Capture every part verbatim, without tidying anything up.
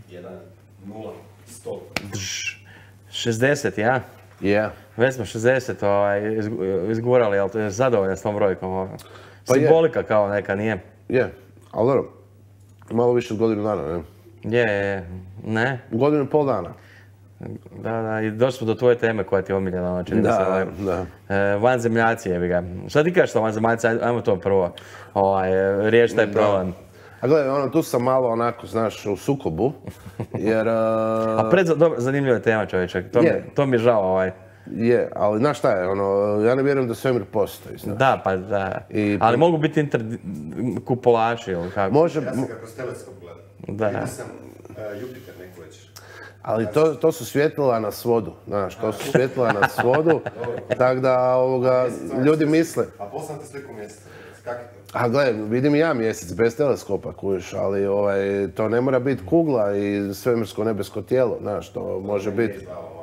jedan, nula, sto. šezdeset, ja? Je. Već smo šezdeset ovaj, izgurali, ali to je zadovoljan s tom brojkom. Ovaj. Pa je. Simbolika kao neka, nije? Je, ali dobro, malo više od godinu dana, ne? Je, je, ne? Godinu i pol dana. Da, da, i došli smo do tvoje teme koja ti je omiljena, ono, čini mi se. Da, Ovaj, da. e, vanzemljaci, jebi ga. Šta ti kažeš o vanzemljaci? Ajmo to prvo. Ovaj, riješi taj problem. A gledaj, ono, tu sam malo onako, znaš, u sukobu, jer... Uh... A pred, dobro, zanimljiva tema, čovječak. To, mi, to mi je žao, ovaj. Je, ali znaš šta je, ono, ja ne vjerujem da svemir postoji, znaš. Da, pa da. I... Ali mogu biti interkupolaši, ili kako? Može... Ja sam ga kroz teleskop gledao. Da. Vidio sam uh, Jupiter neku večer. Ali to, to su svjetlila na svodu, znaš, to su svjetlila na svodu, tako da ovoga, ljudi misle... A poslam te sliku mjeseca, kak je to? A gledaj, vidim i ja mjesec bez teleskopa, kužiš, ali ovaj, to ne mora biti kugla i svemirsko nebesko tijelo, znaš, to može biti...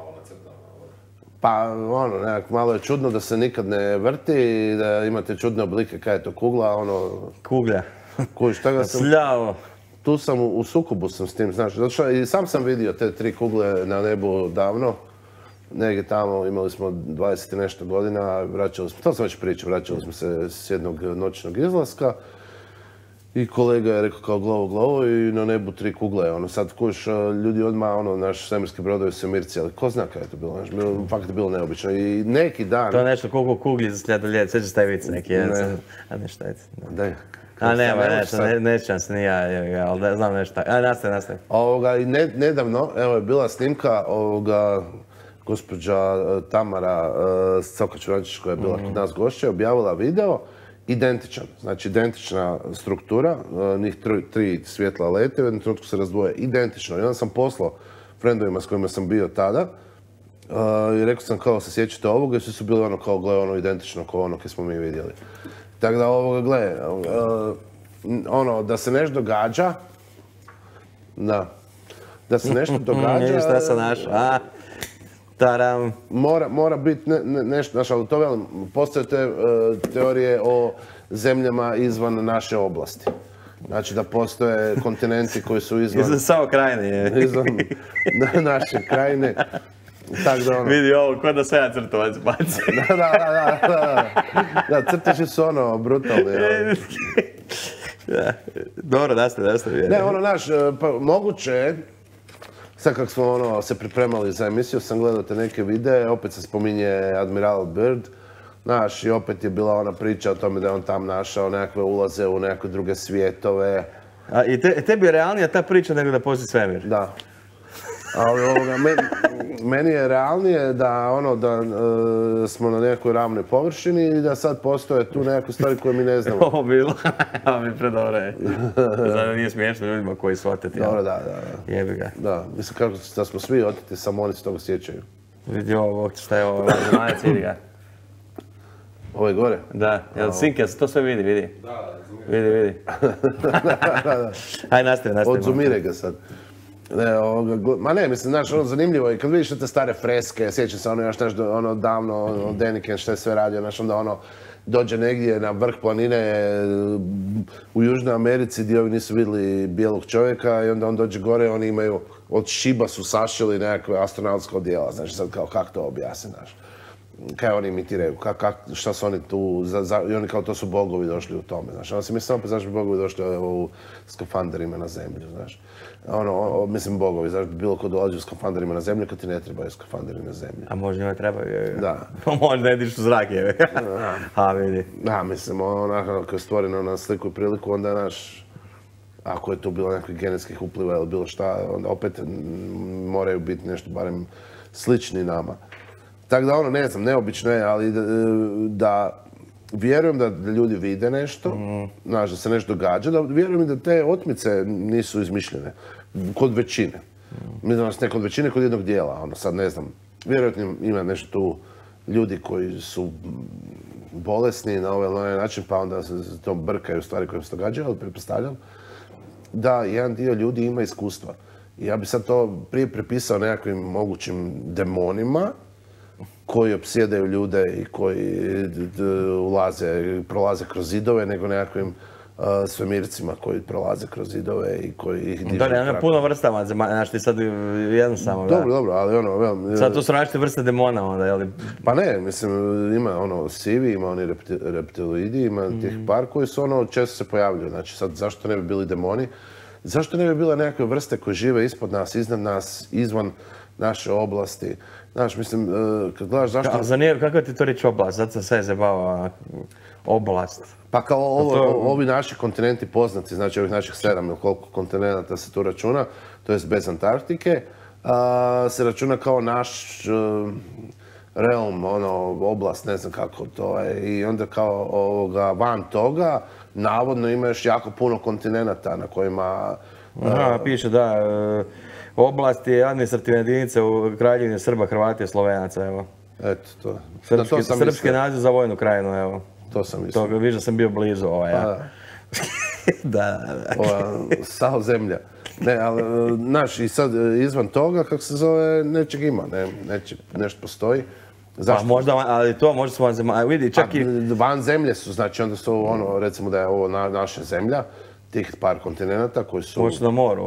Pa ono, nekak, malo je čudno da se nikad ne vrti i da imate čudne oblike, kaj je to kugla, ono... Kuglja. Kužiš, toga sam... Sljavo. Tu sam, u, u sukobu sam s tim, znaš, zato što i sam sam vidio te tri kugle na nebu davno. Negdje tamo imali smo dvadeset i nešto godina, vraćali smo, to sam već pričao, vraćali smo se s jednog noćnog izlaska. I kolega je rekao kao glovo, glovo i na nebu tri kugle, ono sad kuš, ljudi odmah, ono, naš svemirski brodovi svemirci, ali ko zna kaj je to bilo, znaš, bilo, fakat je bilo neobično i neki dan... To je nešto koliko kugli za sljadoljet, sve će taj vic neki, jedan, a nešto je. Daj. A nema, nešto, ne, nećem se ni ja, ali da, znam nešto. A, nastavi, nastavi. Ovoga, i ne, nedavno, evo je bila snimka, ovoga, gospođa Tamara uh, Cokač-Vrančić koja je bila mm-hmm. kod nas gošća, objavila video, identičan, znači identična struktura, uh, njih tri, tri svjetla lete, u jednom trenutku se razdvoje, identično. I onda sam poslao frendovima s kojima sam bio tada, uh, i rekao sam kao se sjećate ovoga i svi su bili ono kao gle ono identično kao ono koje smo mi vidjeli. Tako da ovoga, gle, uh, ono, da se nešto događa, da, da se nešto događa... Vidiš šta sam našao, a? Taram. Mora, mora biti ne, ne, nešto, znaš, ali to velim, postoje te uh, teorije o zemljama izvan naše oblasti. Znači da postoje kontinenti koji su izvan... Izvan samo krajine je. Izvan naše krajine. Tak da ono... Vidi ovo, ko da sve ja crtovac baci. Da, da, da, da. Da, crteži su ono, brutalni. Da. Dobro, nastavi, nastavi. Ne, ono, znaš, pa moguće je, sad kako smo ono, se pripremali za emisiju, sam gledao te neke videe, opet se spominje Admiral Byrd, znaš, i opet je bila ona priča o tome da je on tam našao nekakve ulaze u nekakve druge svijetove. A, I te, tebi je realnija ta priča nego da postoji svemir? Da. Ali ovoga, men, meni je realnije da, ono, da e, smo na nekoj ravnoj površini i da sad postoje tu nekakve stvari koje mi ne znamo. Ovo bilo, a mi predobro je. Zato nije smiješno ljudima koji su oteti. Dobro, da, da, da. Jebi ga. Da, mislim kako da smo svi oteti, samo oni se toga sjećaju. Vidi ovo, šta je ovo, zemajac, vidi ga. Ovo je gore? Da, jel Sinke, to sve vidi, vidi. Da, vidi, vidi. Hajde, nastavi, nastavi. Odzumire ga sad. Ne, ovoga, ma ne, mislim, znaš, ono zanimljivo je, kad vidiš te stare freske, sjećam se ono još nešto, ono davno, ono, Deniken što je sve radio, znaš, onda ono, dođe negdje na vrh planine u Južnoj Americi gdje ovi nisu vidjeli bijelog čovjeka i onda on dođe gore, oni imaju, od šiba su sašili nekakve astronautske odjela, znači sad kao, kako to objasni, znaš. Kaj oni imitiraju, kak, kak, šta su oni tu, za, za, i oni kao to su bogovi došli u tome, znaš. Onda si mislim opet zašto bi bogovi došli u skafanderima na zemlju, znaš. Ono, o, mislim bogovi, znaš, bilo ko dolazi u skafanderima na zemlju kad ti ne trebaju skafanderi na zemlju. A možda njoj trebaju, je. Da. Možda ne diš u zrak, je. A, vidi. Da, mislim, onako, kad je stvoreno na sliku i priliku, onda, znaš, ako je tu bilo nekakvih genetskih upliva ili bilo šta, onda opet moraju biti nešto barem slični nama. Tako da ono, ne znam, neobično je, ali da, da vjerujem da ljudi vide nešto, mm. znaš, da se nešto događa, da vjerujem i da te otmice nisu izmišljene, kod većine. Mm. Mi znaš, ne kod većine, kod jednog dijela, ono, sad ne znam, vjerojatno ima nešto tu ljudi koji su bolesni na ovaj ili onaj način, pa onda se to brkaju stvari koje se događaju, ali pretpostavljam da jedan dio ljudi ima iskustva. I ja bi sad to prije prepisao nekakvim mogućim demonima, koji opsjedaju ljude i koji ulaze, prolaze kroz zidove, nego nekakvim uh, svemircima koji prolaze kroz zidove i koji ih dižu. Dobro, ima puno vrstama, znaš ti sad jednostavno. Dobro, dobro, ali ono... Vel, sad tu su različite vrste demona onda, jel? Pa ne, mislim, ima ono sivi, ima oni repti, reptiloidi, ima mm. tih par koji su ono često se pojavljuju. Znači sad zašto ne bi bili demoni? Zašto ne bi bile nekakve vrste koje žive ispod nas, iznad nas, izvan naše oblasti? Znaš, mislim, kad gledaš zašto... Zanimljivo, kako ti to reći oblast? Zato sam sve zabavao oblast. Pa kao ovo, to... ovi naši kontinenti poznati, znači ovih naših sedam ili koliko kontinenta se tu računa, to jest bez Antarktike, a, se računa kao naš uh, realm, ono, oblast, ne znam kako to je. I onda kao ovoga, van toga, navodno ima još jako puno kontinenata na kojima... Uh, Aha, piše da, uh, oblast je administrativna jedinica u Kraljevini Srba, Hrvata i Slovenaca, evo. Eto, to. Srpski, to sam srpski naziv za vojnu krajinu, evo. To sam mislio. To viš da sam bio blizu, ovaj, ja. Da, da, da. Ova, sao zemlja. Ne, ali, znaš, i sad izvan toga, kako se zove, nečeg ima, ne, neće, nešto postoji. Zašto? Pa možda, ali to možda su van zemlja, vidi, čak i... Van zemlje su, znači onda su ono, recimo da je ovo na, naša zemlja, tih par kontinenata koji su... Možda na moru.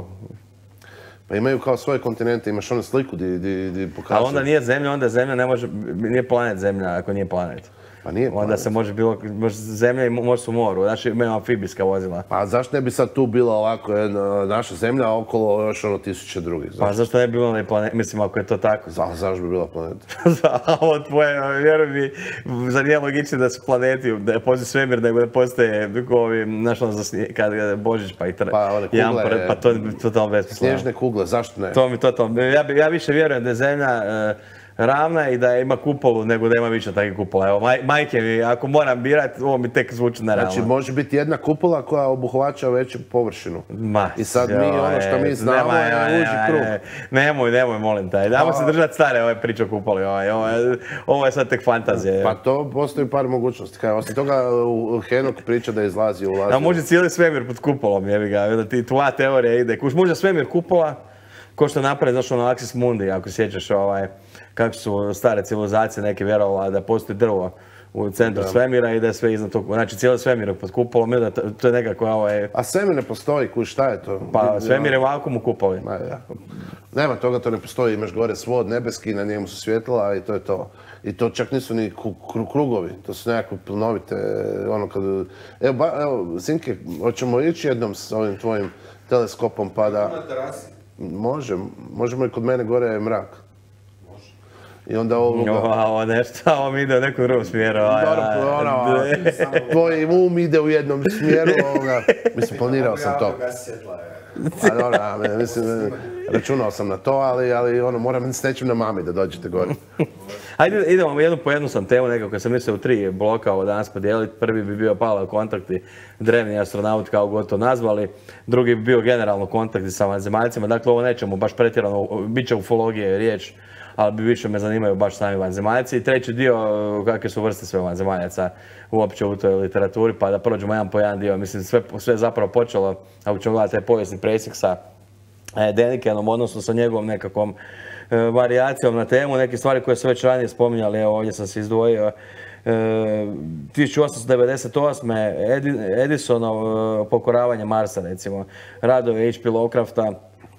Pa imaju kao svoje kontinente, imaš onu sliku di, di, di pokazuju. Ali onda nije zemlja, onda zemlja ne može, nije planet zemlja ako nije planet. Pa nije planet. Onda se može bilo, može zemlja i može su u moru, znači imaju amfibijska vozila. Pa zašto ne bi sad tu bila ovako jedna naša zemlja, a okolo još ono tisuće drugih? Zašto? Pa zašto ne bi bilo na planet, mislim ako je to tako. Za, zašto bi bila planeta? Ovo tvoje, vjeruj mi, zar nije logično da su planeti, da postoji svemir, nego da postoje ovi, znaš ono, kad je Božić pa ih tra... Pa one kugle, Jampor, pa to je totalno besmisleno. Snježne kugle, zašto ne? To mi totalno, ja, ja više vjerujem da je zemlja uh, ravna i da ima kupolu nego da ima više takvih kupola. Evo, maj, majke mi, ako moram birati, ovo mi tek zvuči nerealno. Znači, može biti jedna kupola koja obuhvaća veću površinu. Ma, I sad mi, ono što mi znamo nema, je uži krug. Nemoj, nemoj, molim taj. Dajmo se držati stare ove priče o kupoli. Ovo, ovo, ovo je sad tek fantazija. Pa to postoji par mogućnosti. Kaj, osim toga, Henok priča da izlazi u ulazi. A može cijeli svemir pod kupolom, jebi ga. Da ti tvoja teorija ide. Kuš, može svemir kupola, ko što napravi, znaš ono Axis Mundi, ako sjećaš ovaj, kako su stare civilizacije neke vjerovale da postoji drvo u centru da. svemira i da je sve iznad tog, znači cijeli svemir pod kupolom, da to je nekako ovaj... A svemir ne postoji, kuš, šta je to? Pa svemir je vakuum u kupoli. Ma, ja. Nema toga, to ne postoji, imaš gore svod nebeski, na njemu su svjetla i to je to. I to čak nisu ni krugovi, to su nekakve plnovite, ono kad... Evo, ba, evo, Sinke, hoćemo ići jednom s ovim tvojim teleskopom pa da... Na terasi. Može, možemo i kod mene gore je mrak. Može. I onda ovoga... Ovo nešto, ovo mi ide u nekom drugom smjeru. Dobro, ono, tvoj um ide u jednom smjeru, ovoga. Mislim, planirao sam to. Pa dobro, mislim, računao sam na to, ali, ali ono, moram s nečim na mami da dođete gore. Ajde, idemo jednu po jednu sam temu nekako, sam mislio u tri bloka ovo danas podijeliti. Prvi bi bio Paleokontakti, kontakti, drevni astronauti kao god to nazvali. Drugi bi bio generalno kontakti sa vanzemaljcima. Dakle, ovo nećemo baš pretjerano, bit će ufologije riječ, ali bi više me zanimaju baš sami vanzemaljci. I treći dio, kakve su vrste sve vanzemaljaca uopće u toj literaturi, pa da prođemo jedan po jedan dio. Mislim, sve, sve je zapravo počelo, ako ćemo gledati taj povijesni presjek sa Denikenom, odnosno sa njegovom nekakvom varijacijom na temu, neke stvari koje su već ranije spominjali, evo ovdje sam se izdvojio. tisuću osamsto devedeset osme. Edisonov pokoravanje Marsa, recimo, radove H P Lovecrafta,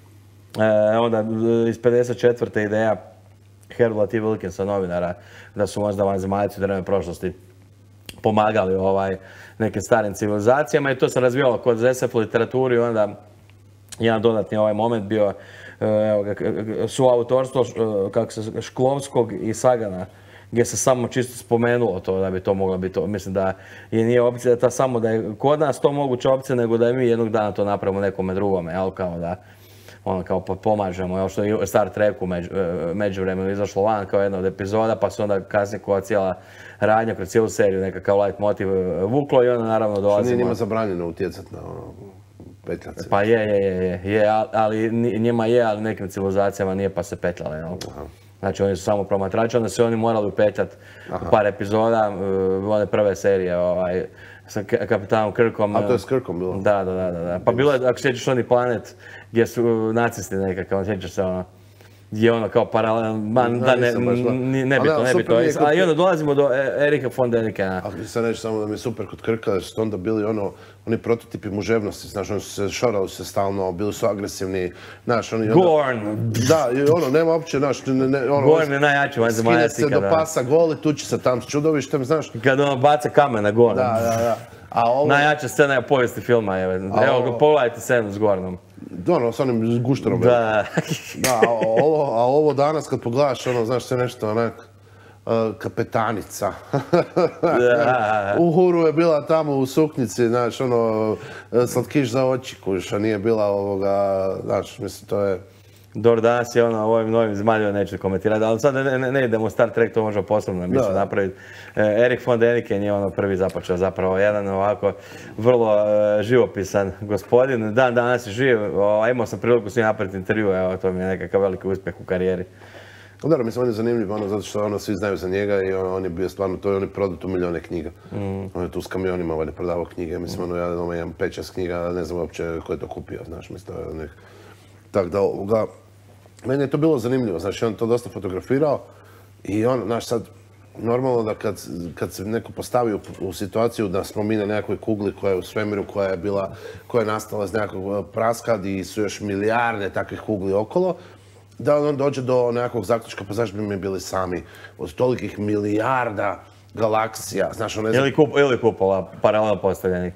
onda iz pedeset četvrte ideja Harold T. Wilkinsa, novinara, da su možda vanzemaljci u drevnoj prošlosti pomagali ovaj, nekim starim civilizacijama i to se razvijalo kod S F literaturi i onda jedan dodatni ovaj moment bio evo ga, suautorstvo kako se, Šklovskog i Sagana, gdje se samo čisto spomenulo to da bi to mogla biti to. Mislim da je nije opcija da ta samo da je kod nas to moguća opcija, nego da je mi jednog dana to napravimo nekome drugome, jel, kao da ono kao pomažemo, jel, što je Star Treku među, međuvremenu izašlo van kao jedna od epizoda, pa se onda kasnije koja cijela radnja kroz cijelu seriju nekakav light motiv vuklo i onda naravno dolazimo... Što nije njima zabranjeno utjecati na ono... Petljace. Pa je, je, je, je, ali njima je, ali nekim civilizacijama nije pa se petljale, jel? Znači oni su samo promatrači, onda se oni morali upetljati u par epizoda, one prve serije, ovaj, sa kapitanom Kirkom. A to je s Kirkom bilo? Da, da, da, da. Pa bilo je, ako sjećaš oni Planet, gdje su nacisti nekakav, sjećaš se ono, je ono kao paralelno, da ne, nebitno, nebitno. A i onda dolazimo do Erika von Dänikena. Ali sad reći samo da mi je super kod Krka, da su onda bili ono, oni prototipi muževnosti, znaš, oni su se šorali se stalno, bili su agresivni, znaš, oni... Gorn! Da, i ono, nema uopće, znaš, ono... Gorn je najjači vanzemajac ikada. Skine se do pasa goli, tuči se tam s čudovištem, znaš... Kad ono baca kamen na Gorn. Da, da, da. Najjača scena je povijesti filma, evo, pogledajte scenu s Gornom. Ono, s onim gušterom. Da. Da, a ovo danas kad pogledaš, ono, znaš, sve nešto onak, kapetanica. U Huru je bila tamo u suknjici, znaš, ono, slatkiš za oči, kuš, a nije bila ovoga, znaš, mislim, to je... Dobro, danas je ono, u ovim novim zemaljima neću komentirati, ali sad ne, ne, ne idemo u Star Trek, to možemo poslovno mislim napraviti. Erik von Däniken je ono prvi započeo zapravo, jedan ovako vrlo uh, živopisan gospodin. Dan danas je živ, o, imao sam priliku s njim napraviti intervju, evo, to mi je nekakav veliki uspjeh u karijeri. Dobro, mislim, on je zanimljiv, ono, zato što ono, svi znaju za njega i on, on je bio stvarno, to je on je prodao tu milijone knjiga. Mm. On je tu s kamionima valjda prodavao knjige, mislim, ono, ja ono, imam pet šest knjiga, ne znam uopće ko je to kupio, znaš, mislim, to je onih... Tak da, ovoga, meni je to bilo zanimljivo, znači on to dosta fotografirao i on, znaš sad, normalno da kad, kad se neko postavi u, u situaciju da smo mi na nekakvoj kugli koja je u svemiru, koja je bila, koja je nastala iz nekakvog praska i su još milijarde takvih kugli okolo, da on dođe do nekakvog zaključka, pa zašto bi mi bili sami od tolikih milijarda galaksija, znaš, on ne znam... Ili, kup, ili kupola paralelno postavljenih.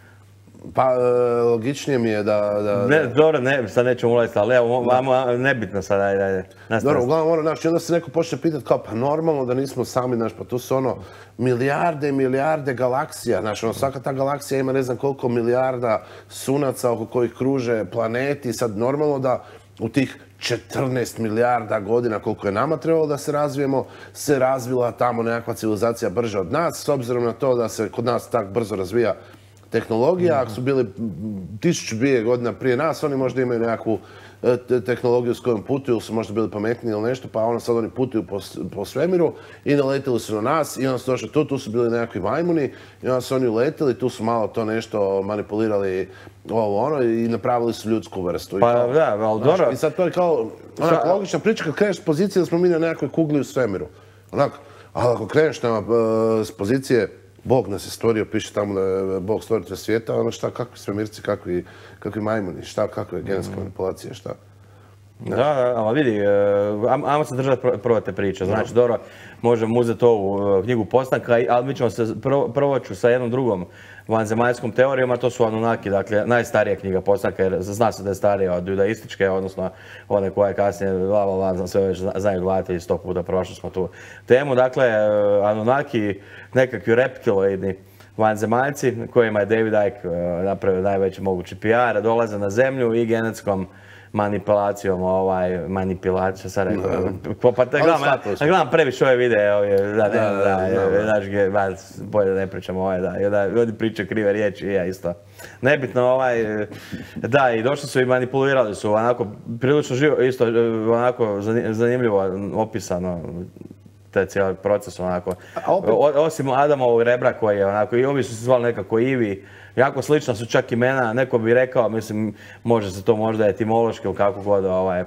Pa, logičnije mi je da... da ne, dobro, ne, sad nećemo ulaziti, ali evo, vamo, nebitno sad, ajde, ajde. Dobro, uglavnom, ono, znaš, onda se neko počne pitati kao, pa normalno da nismo sami, znaš, pa tu su ono milijarde i milijarde galaksija, znaš, ono, svaka ta galaksija ima ne znam koliko milijarda sunaca oko kojih kruže planeti, sad normalno da u tih četrnaest milijarda godina koliko je nama trebalo da se razvijemo, se razvila tamo nekakva civilizacija brže od nas, s obzirom na to da se kod nas tak brzo razvija tehnologija, ako su bili tisuću dvije godina prije nas, oni možda imaju nekakvu tehnologiju s kojom putuju, su možda bili pametniji ili nešto, pa ono sad oni putuju po, po svemiru i naletili su na nas i onda su došli tu, tu su bili nekakvi majmuni i onda su oni uletili, tu su malo to nešto manipulirali ovo ono i napravili su ljudsku vrstu. Pa kao, da, ali dobro. I sad to je kao onak, logična priča kad kreneš s pozicije da smo mi na nekakvoj kugli u svemiru. Onako, ali ako kreneš na, s pozicije Bog nas je stvorio, piše tamo da je Bog stvoritelj svijeta, ono šta, kakvi svemirci, kakvi, kakvi majmuni, šta, kakve genetske manipulacije, šta. Da, da, ali vidi, ajmo se držati prvo te priče, znači dobro, možemo uzeti ovu knjigu Postanka, ali mi ćemo se provoću sa jednom drugom vanzemaljskom teorijom, a to su Anunnaki, dakle najstarija knjiga Postanka, jer zna se da je starija od judaističke, odnosno one koje kasnije, la, la, la, sve već znaju gledatelji, sto puta prošli smo tu temu. Dakle, Anunnaki, nekakvi reptiloidni vanzemaljci, kojima je David Icke napravio najveći mogući P R, dolaze na zemlju i genetskom manipulacijom, ovaj, manipulacija, sad rekao, pa te gledam, ja gledam previše ove videe, da, ne, da, znaš, bolje da ne pričamo ovaj, da, da, ljudi pričaju krive riječi i ja isto. Nebitno, ovaj, da, i došli su i manipulirali su, onako, prilično živo, isto, onako, zanimljivo opisano, taj cijeli proces, onako, osim Adamovog rebra koji je, onako, i ovi su se zvali nekako Ivi, jako slična su čak imena, neko bi rekao, mislim, može se to možda etimološki ili kako god, ovaj...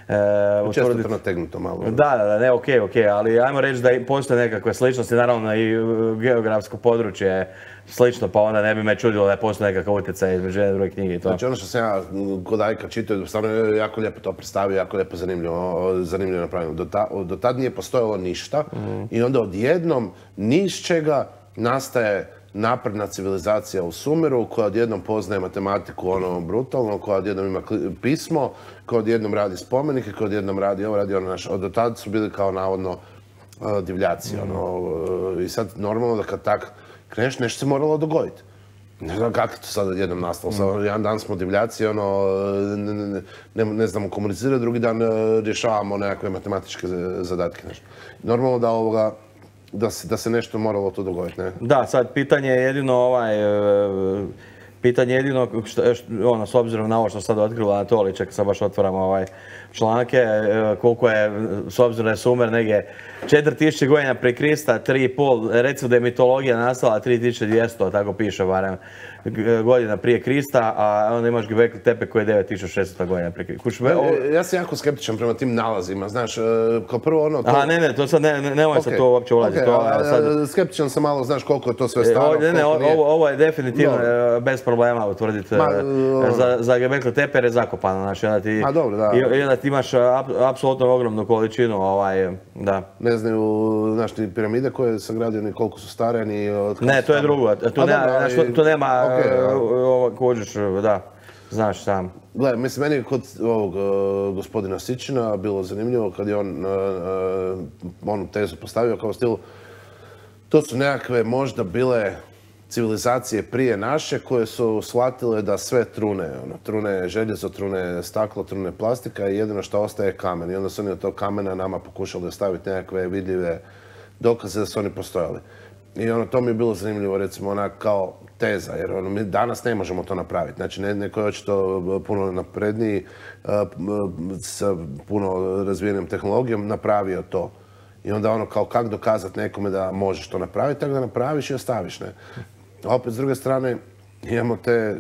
Često to nategnuto malo. Da, da, da, ne, okej, okej, ali ajmo reći da postoje nekakve sličnosti, naravno i geografsko područje je slično, pa onda ne bi me čudilo da postoje nekakav utjecaj između jedne druge knjige i to. Znači ono što sam ja kod Icka čitao, stvarno je jako lijepo to predstavio, jako lijepo zanimljivo, zanimljivo napravljeno. Do, ta, do tad nije postojalo ništa mm. i onda odjednom ni iz čega nastaje napredna civilizacija u Sumeru koja odjednom poznaje matematiku ono brutalno, koja odjednom ima pismo, koja odjednom radi spomenike, koja odjednom radi ovo, radi ono, naš, od tad su bili kao navodno uh, divljaci, mm. ono, uh, i sad normalno da kad tak kreneš, nešto se moralo dogoditi. Ne znam kako je to sad odjednom nastalo, sad, jedan dan smo divljaci, ono, ne, ne, ne, ne znamo komunicirati, drugi dan uh, rješavamo nekakve matematičke zadatke, nešto. Normalno da ovoga, Da se, da se nešto moralo to dogoditi, ne? Da, sad pitanje je jedino ovaj, Pitanje jedino, što, što, ono, s obzirom na ovo što sad otkrila Anatolij, čak sad baš otvaramo ovaj članke, e, koliko je, s obzirom da je Sumer negdje četiri tisuće godina prije Krista, tri i pol, recimo da je mitologija nastala tri tisuće dvjesto, tako piše barem, godina prije Krista, a onda imaš Göbekli Tepe koji je devet tisuća šesto godina prije Krista. Kuš, ja, ja sam jako skeptičan prema tim nalazima, znaš, kao prvo ono... To... Aha, ne, ne, to sad ne, ne, nemoj okay. sad to uopće ulaziti. Okay, sad... Skeptičan sam malo, znaš koliko je to sve staro. E, ne, ne, ovo, nije... ovo je definitivno no. bez problema utvrditi Ma, uh, za, za Göbekli Tepe jer je zakopano, znači onda ti, a, dobro, da. i, i onda ti imaš ap, apsolutno ogromnu količinu, ovaj, da. Ne znaju, znaš, ni piramide koje je sagradio, ni koliko su stare, ni... Ne, to je drugo, tu, nema, dobro, ali... znaš, tu nema, okay, ovo, kođeš, da, znaš sam. Gle, mislim, meni je kod ovog uh, gospodina Sičina bilo zanimljivo kad je on uh, uh, onu tezu postavio kao stil, to su nekakve možda bile civilizacije prije naše koje su shvatile da sve trune, ono, trune željezo, trune staklo, trune plastika i jedino što ostaje je kamen. I onda su oni od tog kamena nama pokušali ostaviti nekakve vidljive dokaze da su oni postojali. I ono, to mi je bilo zanimljivo, recimo, onak kao teza, jer ono, mi danas ne možemo to napraviti. Znači, ne, neko je očito puno napredniji, sa puno razvijenim tehnologijom napravio to. I onda ono, kao kako dokazati nekome da možeš to napraviti, tako da napraviš i ostaviš, ne. A opet, s druge strane, imamo te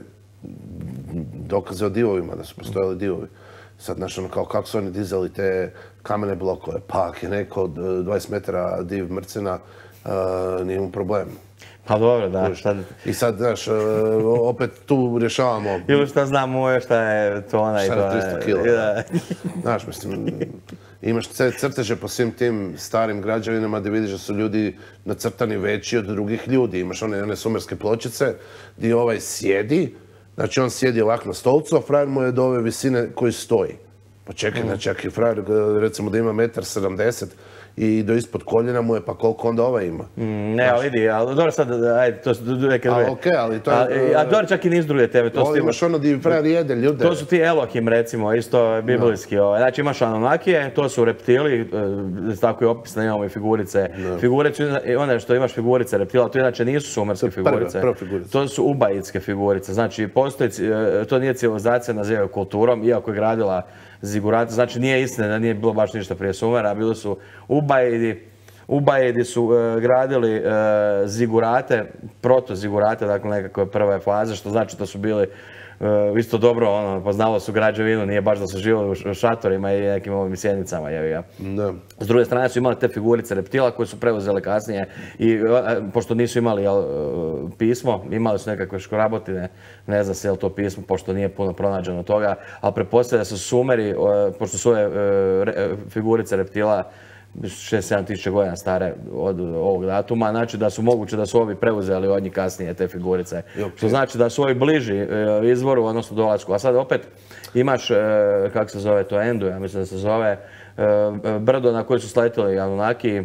dokaze o divovima, da su postojali divovi. Sad, znaš, ono, kao kako su oni dizali te kamene blokove, pa ako je neko od dvadeset metara div mrcena, uh, nije mu problem. Pa dobro, da. Šta... I sad, znaš, uh, opet tu rješavamo... Ili šta znam moje, šta je tona i to... Šta je tristo kila, da. Znaš, mislim, imaš crteže po svim tim starim građevinama gdje vidiš da su ljudi nacrtani veći od drugih ljudi. Imaš one, one sumerske pločice gdje ovaj sjedi, znači on sjedi ovako na stolcu, a frajer mu je do ove visine koji stoji. Pa čekaj, mm. znači ako je frajer, recimo da ima metar sedamdeset i do ispod koljena mu je, pa koliko onda ovaj ima? Mm, ne, ali vidi, ali dobro sad, ajde, to su neke druge. A okej, okay, ali to je... A, a dobro, čak i nisu druge tebe, to su ti... Imaš ono gdje frajer jede ljude. To su ti Elohim, recimo, isto biblijski. No. Znači imaš Anunnakije, to su reptili, tako je opisano, imamo i figurice. No. Figurice, one što imaš figurice reptila, to inače nisu sumerske figurice. Prva figurice. To su ubajitske figurice. Znači, postoji, to nije civilizacija, nazivaju kulturom, iako je gradila zigurate, znači nije istina da nije bilo baš ništa prije Sumera, bili su Ubajidi, Ubajidi su uh, gradili uh, zigurate, proto-zigurate, dakle nekakve prve faze, što znači da su bili uh, isto dobro, ono, poznalo su građevinu, nije baš da su živjeli u šatorima i nekim ovim sjednicama, jevi ga. Da. S druge strane su imali te figurice reptila koje su preuzeli kasnije i uh, pošto nisu imali jel, uh, pismo, imali su nekakve škrabotine, ne zna se je li to pismo, pošto nije puno pronađeno toga, ali pretpostavlja da su Sumeri, uh, pošto su ove uh, re, figurice reptila šest sedam tisuća godina stare od ovog datuma, znači da su moguće da su ovi preuzeli od njih kasnije te figurice. Okay. Što znači da su ovi bliži uh, izvoru, odnosno dolasku. A sad opet imaš, uh, kako se zove to, Endu, ja mislim da se zove, uh, brdo na koje su sletili Anunnaki.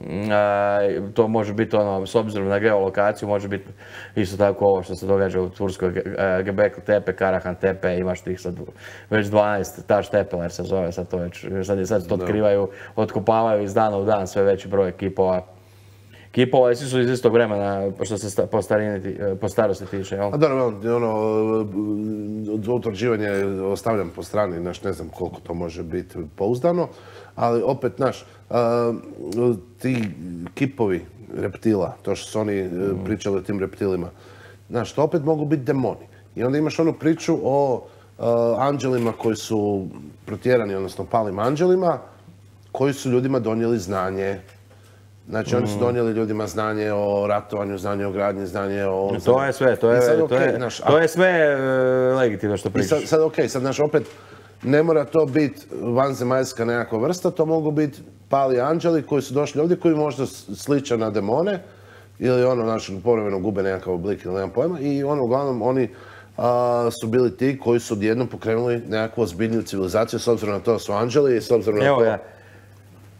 Uh, to može biti ono, s obzirom na geolokaciju, može biti isto tako ovo što se događa u Turskoj, Göbekli Tepe, Karahan Tepe, imaš tih sad već dvanaest, Taš Tepeler se zove, sad to već, sad, sad to otkrivaju, otkopavaju iz dana u dan sve veći broj kipova. Kipova, svi su iz istog vremena, što se po, starini, po starosti tiče, jel? A dobro, ono, utvrđivanje ostavljam po strani, znaš, ne znam koliko to može biti pouzdano, ali opet, znaš, Uh, ti kipovi reptila, to što su oni uh, pričali o tim reptilima, znaš, to opet mogu biti demoni. I onda imaš onu priču o uh, anđelima koji su protjerani, odnosno palim anđelima, koji su ljudima donijeli znanje. Znači, mm. oni su donijeli ljudima znanje o ratovanju, znanje o gradnji, znanje o... To je sve, to je, sad, to je, okay, znaš, to je sve uh, legitimno što pričaš. I sad, sad okej, okay, sad, znaš, opet, ne mora to biti vanzemaljska nekakva vrsta, to mogu biti pali anđeli koji su došli ovdje, koji možda sliče na demone, ili ono, znači, povremeno gube nekakav oblik ili nemam pojma, i ono, uglavnom, oni a, su bili ti koji su odjednom pokrenuli nekakvu ozbiljniju civilizaciju, s obzirom na to da su anđeli i s obzirom na Evo to... Ja.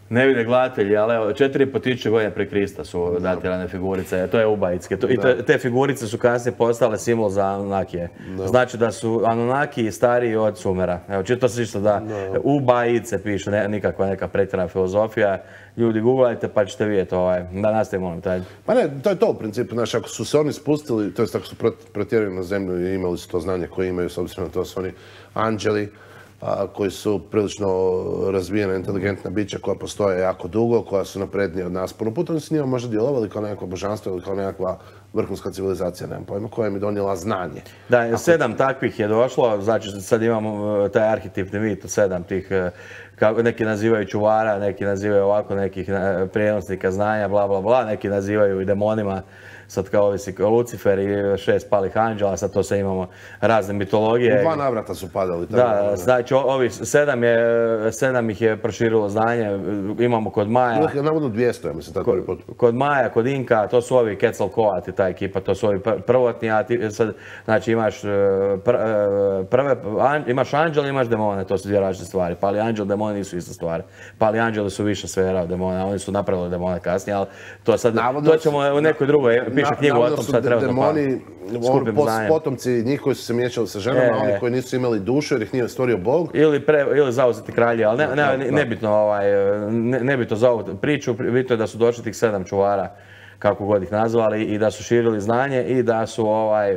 Ne vide gledatelji, ali evo, četiri i po tisuće godine prije Krista su datirane figurice, to je ubajitske. I to, te figurice su kasnije postale simbol za Anunnakije. Znači da su Anunnaki stariji od Sumera. Evo, čito se isto da ubajice piše, ne, nikakva neka pretjerana filozofija. Ljudi, googlajte pa ćete vidjeti ovaj, da nastavimo molim taj. Pa ne, to je to u principu, znaš, ako su se oni spustili, to jest ako su protjerali na zemlju i imali su to znanje koje imaju, s obzirom na to su oni anđeli, a, koji su prilično razvijena, inteligentna bića koja postoje jako dugo, koja su naprednije od nas. Puno puta oni su njima možda djelovali kao nekakvo božanstvo ili kao nekakva vrhunska civilizacija, nemam pojma, koja im je donijela znanje. Da, ako... sedam takvih je došlo, znači sad imamo taj arhetipni mit od sedam tih, kako, neki nazivaju čuvara, neki nazivaju ovako nekih prijenosnika znanja, bla bla bla, neki nazivaju i demonima. Sad kao ovisi Lucifer i šest palih anđela, sad to sve imamo razne mitologije. U dva navrata su padali. Da, znači ovi sedam, je, sedam ih je proširilo znanje, imamo kod Maja. Bilo je navodno dvjesto, ja mislim, kod, kod Maja, kod Inka, to su ovi Quetzalcoatl, ta ekipa, to su ovi prvotni, a ti sad, znači imaš pr, prve, an, imaš anđel, imaš demone, to su dvije različite stvari. Pali anđel, demoni nisu iste stvari. Pali anđeli su više sfera od demona, oni su napravili demone kasnije, ali to sad, navodno to ćemo u nekoj drugoj, piše knjigu o tom, sad treba demoni, pa, potomci njih koji su se miješali sa ženama, e, oni koji nisu imali dušu jer ih nije stvorio Bog. Ili, pre, ili zauzeti kralje, ali ne, ne, ne, ne, nebitno, ovaj, ne, nebitno za ovu priču, bitno je da su došli tih sedam čuvara, kako god ih nazvali, i da su širili znanje i da su, ovaj,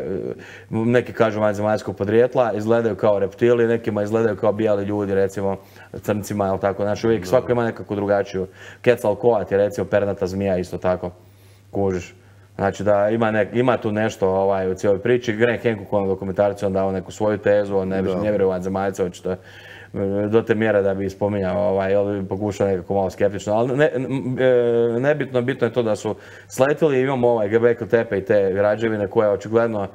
neki kažu vanzemaljskog podrijetla, izgledaju kao reptili, nekima izgledaju kao bijeli ljudi, recimo crncima, ili tako, znači uvijek svako ima nekako drugačiju. Quetzalcoatl je recimo pernata zmija, isto tako, kužiš. Znači da ima, nek, ima tu nešto ovaj, u cijeloj priči. Graham Hancock u onom dokumentarcu on dao neku svoju tezu, on ne, ne vjeruje u vanzemaljce, očito do te mjere da bi spominjao, ovaj, ili pokušao nekako malo skeptično, ali ne, ne, nebitno, bitno je to da su sletili, imamo ovaj Göbekli Tepe i te građevine koje očigledno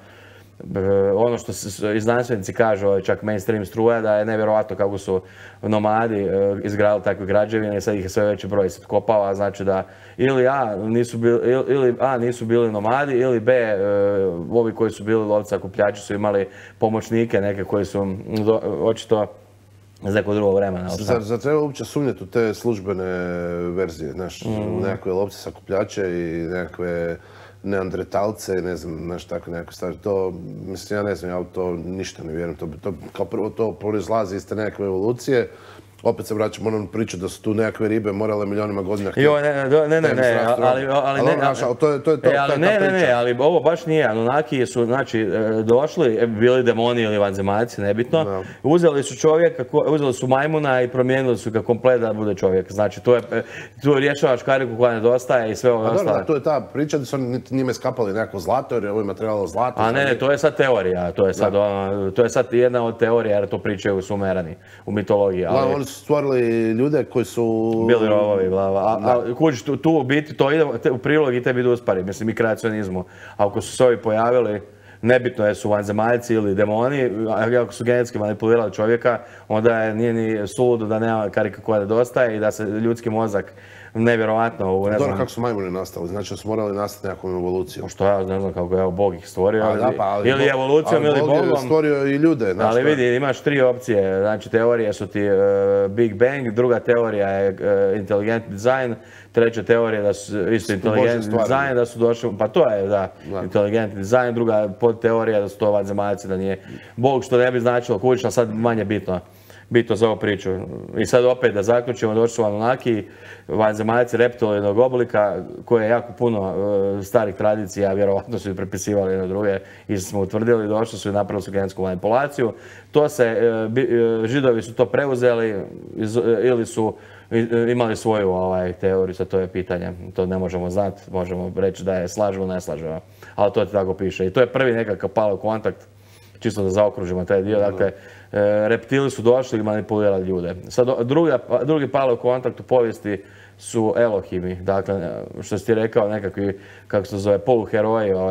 ono što i znanstvenici kažu, čak mainstream struja, da je nevjerovatno kako su nomadi izgradili takve građevine i sad ih je sve veći broj se kopava, znači da ili A nisu bili, ili A nisu bili nomadi, ili B ovi koji su bili lovci sakupljači su imali pomoćnike neke koji su očito iz nekog drugog vremena. Zar, zar treba uopće sumnjati u te službene verzije, znaš, mm. nekakve lovce sakupljače i nekakve neandretalce, ne znam, znaš, tako nekako stvari. To, mislim, ja ne znam, ja to ništa ne vjerujem. To, to, kao prvo to proizlazi iz te nekakve evolucije. Opet se vraćam onom priču da su tu nekakve ribe morale milionima godina htjeti. Jo, ne, ne, ne, ne, ali, ali ne, ali to je to, je to, e, ali to je ne, ta priča. Ne, ne, ali ovo baš nije. Anunnaki su, znači, došli, bili demoni ili vanzemaljci, nebitno, no. Uzeli su čovjeka, uzeli su majmuna i promijenili su ga komplet da bude čovjek. Znači, tu je, tu rješavaš kariku koja nedostaje i sve ovo ostalo. Da, to je ta priča da su oni njime skapali nekako zlato, jer je ovo materijalo zlato. A ne, ne, to je sad teorija, to je sad, ono, to je sad jedna od teorija, jer to pričaju Sumerani u mitologiji. Ali... Oni su stvorili ljude koji su... Bili rovovi, glava. A, a kužiš, tu, tu u biti to ide te, u prilog i tebi uspari, mislim i kreacionizmu. A ako su se ovi pojavili, nebitno je su vanzemaljci ili demoni, ako su genetski manipulirali čovjeka, onda je, nije ni suludo da nema karika koja nedostaje i da se ljudski mozak nevjerovatno... Ne Dobro, kako su majmuni nastali? Znači da su morali nastati nekakvom evolucijom. Što ja ne znam kako je Bog ih stvorio, ali, da, pa, ali, ili evolucijom ili Bogom. Bog je stvorio i ljude. Ali vidi, imaš tri opcije, znači teorije su ti uh, Big Bang, druga teorija je uh, inteligentni dizajn, treća teorija da su isto inteligentni dizajn, da su došli, pa to je, da, da. inteligentni dizajn, druga podteorija da su to vanzemaljci, da nije Bog, što ne bi značilo kućno, sad manje bitno. Bitno za ovu priču. I sad opet da zaključimo, došli su Anunnaki, vanzemaljci reptiloidnog oblika, koje je jako puno uh, starih tradicija, vjerovatno su i prepisivali jedno druge, i smo utvrdili, došli su i napravili su genetsku manipulaciju. To se, uh, bi, uh, židovi su to preuzeli iz, uh, ili su imali svoju ovaj, teoriju, sad to je pitanje, to ne možemo znati, možemo reći da je slažemo, ne slažemo, ali to ti tako piše. I to je prvi nekakav palo kontakt, čisto da zaokružimo taj dio, dakle, reptili su došli i manipulirali ljude. Sad, druga, drugi palo kontakt u povijesti su Elohimi, dakle, što si ti rekao, nekakvi, kako se zove, poluheroji, ovaj,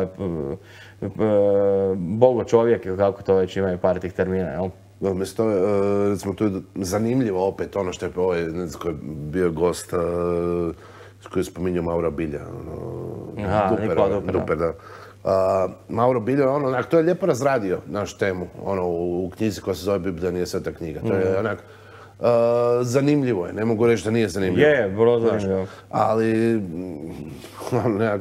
bogo čovjek, kako to već imaju par tih termina, jel? Da, mislim, to je, recimo, to je zanimljivo opet ono što je ovaj, ne znam, koji je bio gost, koji je spominjao Maura Bilja, ono, Aha, Duper, Nikola Duper, Duper, da. Uh, Mauro Biljo, ono, onak, to je lijepo razradio našu temu, ono, u, u knjizi koja se zove Biblija nije sveta knjiga. To je, onak, zanimljivo je, ne mogu reći da nije zanimljivo. Je, vrlo zanimljivo. Ali, nekak,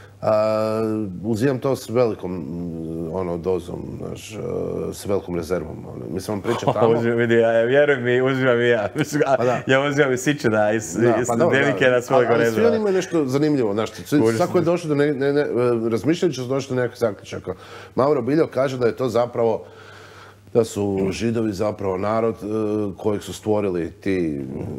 uzimam to s velikom ono, dozom, znaš, s velikom rezervom. Mislim, vam pričam tamo... Uzimam, vidi, ja, vjeruj mi, uzimam i ja. Ja uzimam i Sičina, i Denike na svojeg rezerva. Ali svi oni imaju nešto zanimljivo, znaš, svako je došao do, ne, ne, ne, razmišljajući su došli do nekog zaključaka. Mauro Biljo kaže da je to zapravo da su Židovi zapravo narod uh, kojeg su stvorili ti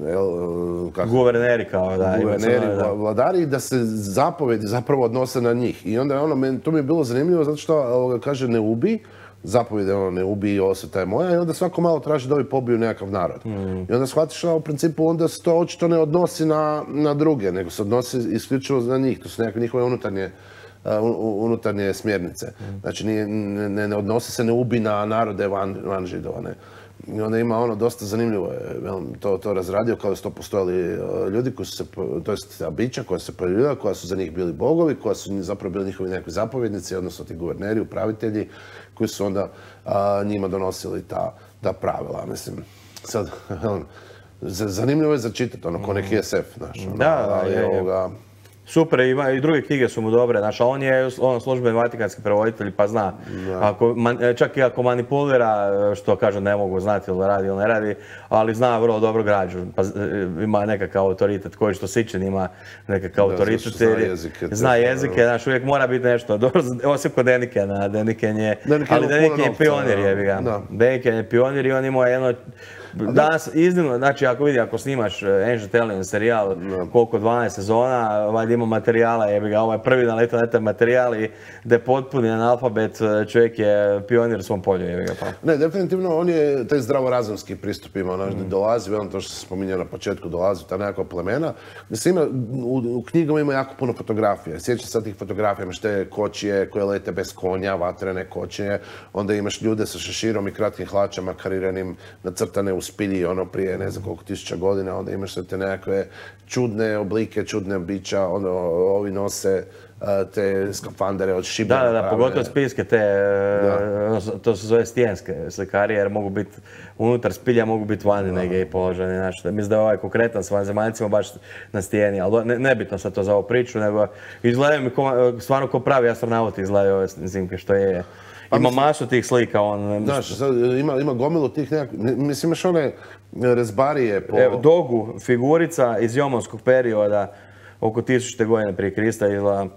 uh, kako, guverneri kao da guverneri, da. vladari i da se zapovedi zapravo odnose na njih. I onda je ono, meni, to mi je bilo zanimljivo zato što uh, kaže ne ubi, zapovjede ono ne ubi, osveta je moja i onda svako malo traži da ovi pobiju nekakav narod. Mm. I onda shvatiš da u principu onda se to očito ne odnosi na, na druge, nego se odnosi isključivo na njih. To su nekakve njihove unutarnje unutarnje smjernice. Znači, nije, ne, ne odnosi se ne ubi na narode van, van Židova. Ne. I onda ima ono dosta zanimljivo je to, to razradio kao da su to postojali ljudi koji su se, to jest bića koja su se pojavila, koja su za njih bili bogovi, koja su zapravo bili njihovi nekakvi zapovjednici, odnosno ti guverneri, upravitelji, koji su onda a, njima donosili ta, ta pravila. Mislim, sad, zanimljivo je začitati, ono, ko neki S F, znaš. Ono, da, ali, je, je. Ovoga, super, ima, i druge knjige su mu dobre, znaš, a on je on službeni vatikanski prevoditelj pa zna. Ako, man, čak i ako manipulira, što kažu ne mogu znati ili radi ili ne radi, ali zna vrlo dobro građu. Pa, ima nekakav autoritet, koji što Sičin ima nekakav autoritet. Zna jezike. Zna jezike, znaš, uvijek mora biti nešto. Dobro, osim kod Denikena, Deniken je, Deniken ali Deniken je pionir, jebi ga. Deniken je pionir i on ima jedno... Danas, iznimno, znači ako vidi, ako snimaš Ancient Alien serijal, koliko dvanaest sezona, valjda ima materijala, jebi ga, ovaj prvi naletao na taj materijal i da je potpuni analfabet, čovjek je pionir u svom polju, jebi ga pa. Ne, definitivno on je taj zdravorazumski pristup imao, znaš, mm. dolazi, velim to što se spominjao na početku, dolazi ta nekakva plemena. Mislim, ima, u, u knjigama ima jako puno fotografija, sjećam se tih fotografija, imaš te kočije koje lete bez konja, vatrene kočije, onda imaš ljude sa šeširom i kratkim hlačama kariranim, nacrtane u spilji ono prije ne znam koliko tisuća godina, onda imaš te nekakve čudne oblike, čudne bića, ono, ovi nose uh, te skafandere od šibana. Da, da, da, pogotovo spiljske te, uh, to se zove stijenske slikarije, jer mogu biti unutar spilja, mogu biti vani negdje i položeni. Znači, mislim da je ovaj konkretan s vanzemaljcima baš na stijeni, ali ne, nebitno sad to za ovu priču, nego izgledaju mi ko, stvarno ko pravi astronauti izgledaju ove snimke, što je. Pa ima masu tih slika, on... Znaš, sad, ima, ima gomilu tih nekakvih... Mislim, imaš one rezbarije po... Evo, Dogu, figurica iz jomonskog perioda, oko tisućite godine prije Krista izgleda...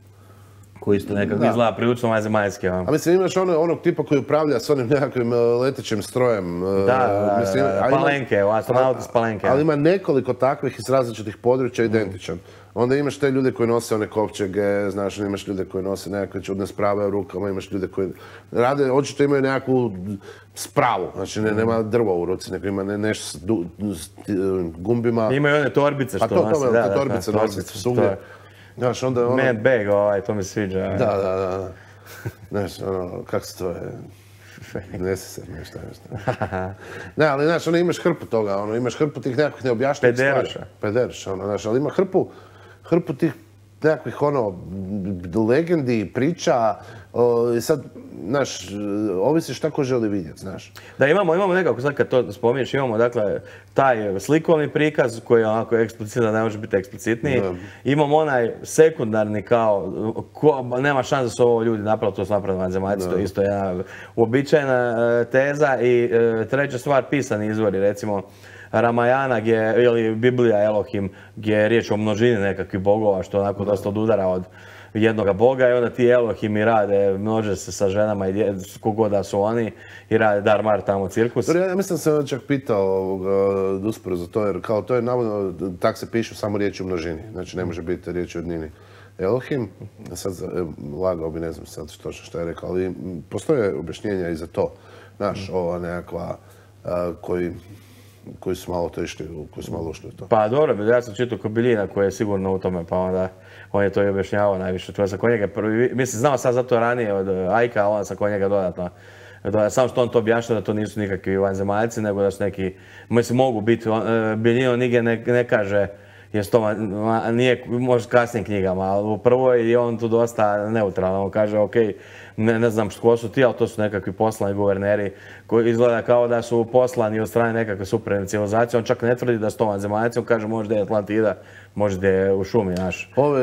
Koji isto nekako izgleda prilično vanzemaljski. A mislim, imaš ono, onog tipa koji upravlja s onim nekakvim letećim strojem. Da, da, mislim, da, da, Palenke, astronauti s Palenke. Ali ima nekoliko takvih iz različitih područja identičan. Mm. Onda imaš te ljude koji nose one kovčege, znaš, imaš ljude koji nose nekakve čudne sprave u rukama, imaš ljude koji rade, očito imaju nekakvu spravu, znači ne, nema drva u ruci, nego ima ne, nešto s, du, s gumbima. Imaju one torbice što nosi. A to, to, da, te torbice nosi svugdje. Znaš, onda ono... Man bag, ovaj, to mi se sviđa. Da, da, da. Znaš, ono, kako se to je... Ne se se nešto, nešto. Ne, ali znaš, ono, imaš hrpu toga, ono, imaš hrpu tih nekakvih neobjašnjivih stvari. Pederuša. Pederuša, ono, znaš, ali ima hrpu, hrpu tih nekakvih, ono, legendi, priča, o, i sad, znaš, ovisi šta ko želi vidjeti, znaš. Da, imamo, imamo nekako, sad kad to spominješ, imamo, dakle, taj slikovni prikaz koji je onako eksplicitan, ne može biti eksplicitniji. Da. Imamo onaj sekundarni kao, ko, nema šanse da su ovo ljudi napravili, to su napravili vanzemaljci, to je isto jedna uobičajena uh, teza. I uh, treća stvar, pisani izvori, recimo, Ramajana, gdje, ili Biblija Elohim, gdje je riječ o množini nekakvih bogova, što onako dosta odudara od jednoga boga i onda ti Elohimi rade, množe se sa ženama i kogod da su oni i rade dar mar tamo cirkus. Ja mislim da sam čak pitao Dusporu za to, jer kao to je navodno, tak se pišu samo riječi u množini, znači ne može biti riječ u jednini. Elohim, sad lagao bi, ne znam sad točno što je rekao, ali postoje objašnjenja i za to. Znaš, ova nekakva koji... koji su malo to išli, koji su malo ušli u to. Pa dobro, ja sam čitao Kobiljina koji je sigurno u tome, pa onda on je to i objašnjavao najviše. To je sam kod njega prvi, mislim, znao sam zato ranije od Ajka, ali onda sam kod njega dodatno. Samo što on to objašnjava da to nisu nikakvi vanzemaljci, nego da su neki, mislim, mogu biti, Biljino nigdje ne, ne kaže, jer to nije, možda kasnijim knjigama, ali u prvoj je on tu dosta neutralan. On kaže, ok, ne, ne znam ko su ti, ali to su nekakvi poslani guverneri koji izgleda kao da su poslani od strane nekakve suprene civilizacije. On čak ne tvrdi da su to vanzemaljci, on kaže možda je Atlantida, možda je u šumi naš. Ove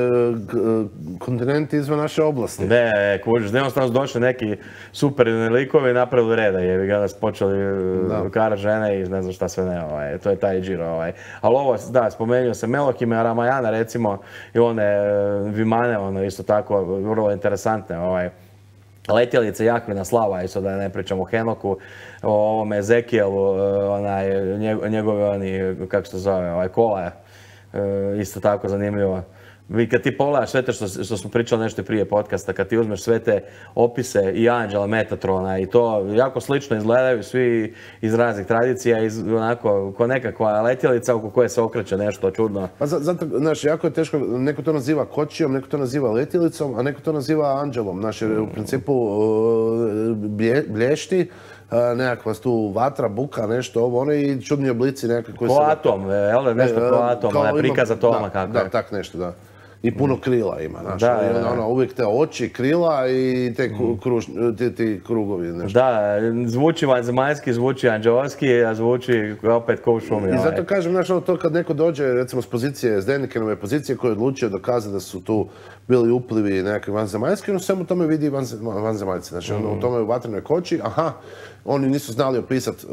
kontinenti izvan naše oblasti. Ne, kužiš, jednostavno su došli neki super likovi i napravili reda, jebi ga, da su počeli kara žene i ne znam šta sve ne, ovaj, to je taj džiro. Ovaj. Ali ovo, da, spomenuo sam Melokime, Ramayana recimo i one Vimane, ono isto tako, vrlo interesantne. Ovaj. Letjelice Jahvina slava, isto da ne pričam o Henoku, o ovome Ezekijelu, onaj, njegove, oni, kako se to zove, ovaj, kola, isto tako zanimljivo. Vi kad ti pogledaš sve te što, što smo pričali nešto prije podcasta, kad ti uzmeš sve te opise i Anđela, Metatrona i to jako slično izgledaju svi iz raznih tradicija, iz, onako, ko nekakva letjelica oko koje se okreće nešto čudno. Pa zato, znaš, jako je teško, neko to naziva kočijom, neko to naziva letjelicom, a neko to naziva anđelom. Znaš, jer u principu blje, blješti, nekakva tu vatra, buka, nešto ovo, ono i čudni oblici nekakve koji se... Ko atom, jel, nešto ko atom, onaj prikaz atoma kako je. Da, tak nešto, da. I puno krila ima, znaš, da, da, da. Ono, uvijek te oči, krila i te kruž, ti, ti krugovi, nešto. Da, zvuči vanzemaljski, zvuči anđelovski, a zvuči opet ko u šumi. I zato kažem, znaš, ono, to kad neko dođe, recimo, s pozicije, s Denikenove pozicije, koji je odlučio dokazati da su tu bili uplivi nekakvi vanzemaljski, ono svemu tome vidi vanzemaljci. Znači, ono, u tome u vatrenoj koči, aha, oni nisu znali opisati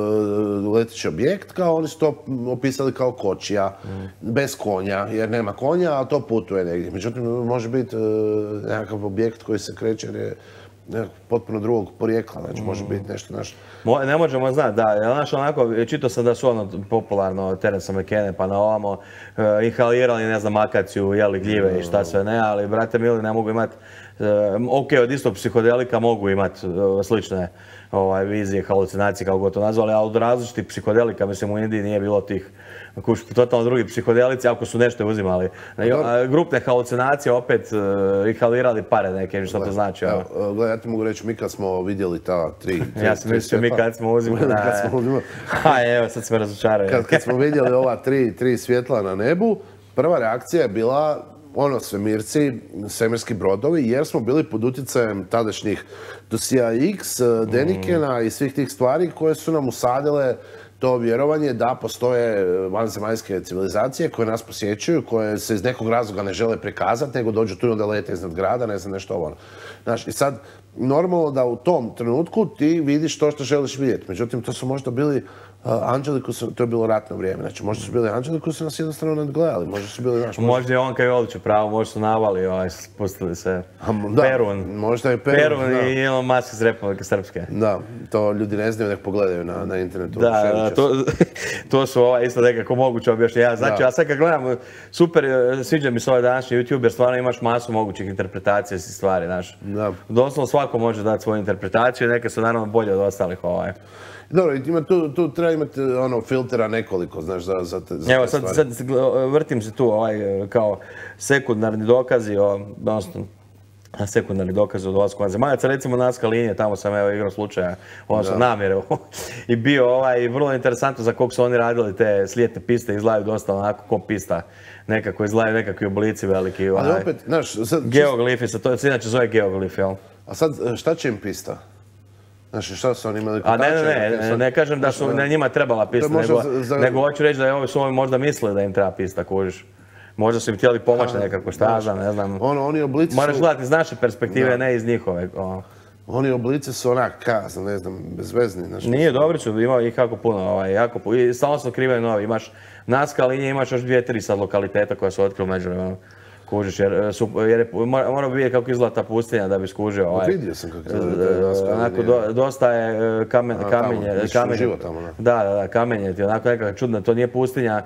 uh, leteći objekt, kao oni su to opisali kao kočija, mm. bez konja, jer nema konja, a to putuje negdje. Međutim, može biti uh, nekakav objekt koji se kreće jer je nekako potpuno drugog porijekla, znači mm. može biti nešto naš. Ne možemo znati, da, znaš onako, čitao sam da su ono popularno Terence McKenna pa na ovamo uh, inhalirali, ne znam, akaciju, jeli gljive mm. i šta sve ne, ali brate mili ne mogu imati, uh, ok, od istog psihodelika mogu imati uh, slične ovaj, vizije, halucinacije, kako god to nazvali, ali od različitih psihodelika, mislim u Indiji nije bilo tih kušti, totalno drugi psihodelici, ako su nešto uzimali. A, grupne halucinacije opet uh, inhalirali pare neke, što to znači. Evo, gledaj, ja ti mogu reći, mi kad smo vidjeli ta tri... tri ja sam mislio mi kad smo uzimali, da, kad smo uzimali. Ha, evo, sad se me razočaraju. Kad, kad smo vidjeli ova tri, tri svjetla na nebu, prva reakcija je bila ono, svemirci, svemirski brodovi, jer smo bili pod utjecajem tadašnjih dosija X, Denikena i svih tih stvari koje su nam usadile to vjerovanje da postoje vanzemaljske civilizacije koje nas posjećuju, koje se iz nekog razloga ne žele prikazati, nego dođu tu i onda lete iznad grada, ne znam, nešto ovo. Znaš, i sad, normalno da u tom trenutku ti vidiš to što želiš vidjeti. Međutim, to su možda bili Uh, anđeli koji su, to je bilo ratno vrijeme, znači možda su bili anđeli koji su nas jednostavno nadgledali, možda su bili, znaš, možda... Možda je on kao je odličio pravo, možda su navali, ovaj, spustili se da, Perun. Možda je Perun, Perun da. i Elon Musk iz Republike Srpske. Da, to ljudi ne znaju, nek pogledaju na, na internetu. Da, da to, to su ovaj, isto nekako moguće objašnjenja. Znači, ja sad kad gledam, super, sviđa mi se ovaj današnji YouTube, jer stvarno imaš masu mogućih interpretacija svih stvari, znaš. Da. Doslovno svako može dati svoju interpretaciju i neke su naravno bolje od ostalih ovaj. Dobro, ima tu, tu treba imati ono, filtera nekoliko, znaš, za, za te, za Evo, te sad, stvari. sad vrtim se tu ovaj, kao sekundarni dokazi, o, odnosno sekundarni dokazi od dolazku vanzemaljaca. Recimo Naska linija, tamo sam evo igrao slučaja, odnosno namjere. I bio ovaj, vrlo interesantno za kog su oni radili te slijetne piste, izgledaju dosta onako ko pista. Nekako izgledaju nekakvi oblici veliki. Ali onaj, opet, znaš, sad... geoglifi se, to se inače zove geoglif, jel? A sad, šta će im pista? Znači, šta su oni imali A kotače? ne, ne, ne, ne kažem da su na njima trebala pista, nego, za... nego hoću reći da je ovi su ovi možda mislili da im treba pista, kužiš. Možda su im htjeli pomoći nekako, šta ja znam, ne znam. Ono, oni oblici Moraš su... gledati iz naše perspektive, da. Ne iz njihove. O. Oni oblici su onak, kazno, ne znam, bezvezni. Znači, nije, dobri su, ima ih jako puno, ovaj, jako puno. I stalno su otkrivaju novi, imaš Naska linija, imaš još dvije, tri sad lokaliteta koja su otkrili među vremenu. Kužiš, jer, su, jer mora bi vidjeti kako izgleda ta pustinja da bi skužio. Ovaj, vidio sam kako izgleda. Onako, do, dosta je kamen, A, kamenje. Tamo, kamenje život tamo, ne? Da, da, da, kamenje ti, onako nekakva čudna, to nije pustinja.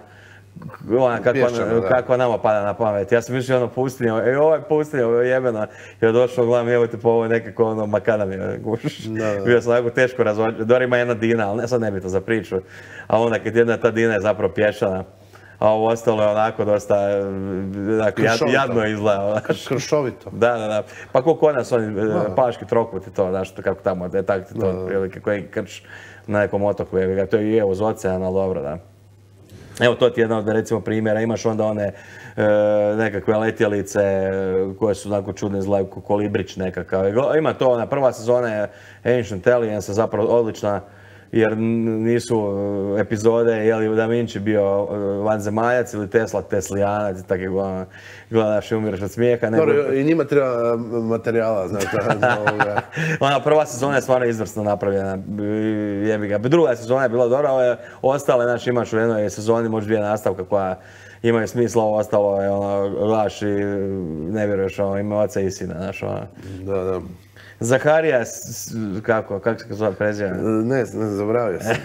Ona kakva, kakva nama pada na pamet. Ja sam mislio ono pustinja, e ovo je pustinja, ovo je jebena. Ja došao, gledam, evo te po ovo nekako ono makadam je, gušiš. Bio sam onako teško razvođen. Dobro ima jedna dina, ali ne sad nebitno za priču. A onda kad jedna ta dina je zapravo pješana. A ovo ostalo je onako dosta, onako, jad, jadno izgleda. Kršovito. Da, da, da. Pa ko kod nas oni paški trokut i to, znaš, kako tamo, je tako ti to, prilike, koji krč na nekom otoku, je, to je je uz ocean, ali dobro, da. Evo, to ti je jedna od, recimo, primjera. Imaš onda one e, nekakve letjelice e, koje su onako čudne, izgledaju kao kolibrić nekakav. Ima to, ona prva sezona je Ancient Aliens, zapravo odlična, jer nisu epizode, je li Da Vinci bio vanzemaljac ili Tesla teslijanac i tako gledaš i umiraš od smijeha. Nego... Dobro, i njima treba materijala, znaš, za ovoga. Ona prva sezona je stvarno izvrsno napravljena, jebi ga. Druga sezona je bila dobra, ove ostale, znaš, imaš u jednoj sezoni možda dvije nastavka koja imaju smisla, ovo ostalo je ono, gledaš i ne vjeruješ, ono, ima oca i sina, znaš, ono. Da, da. Zaharija, kako, kako se zove prezime? Ne, ne zaboravio sam.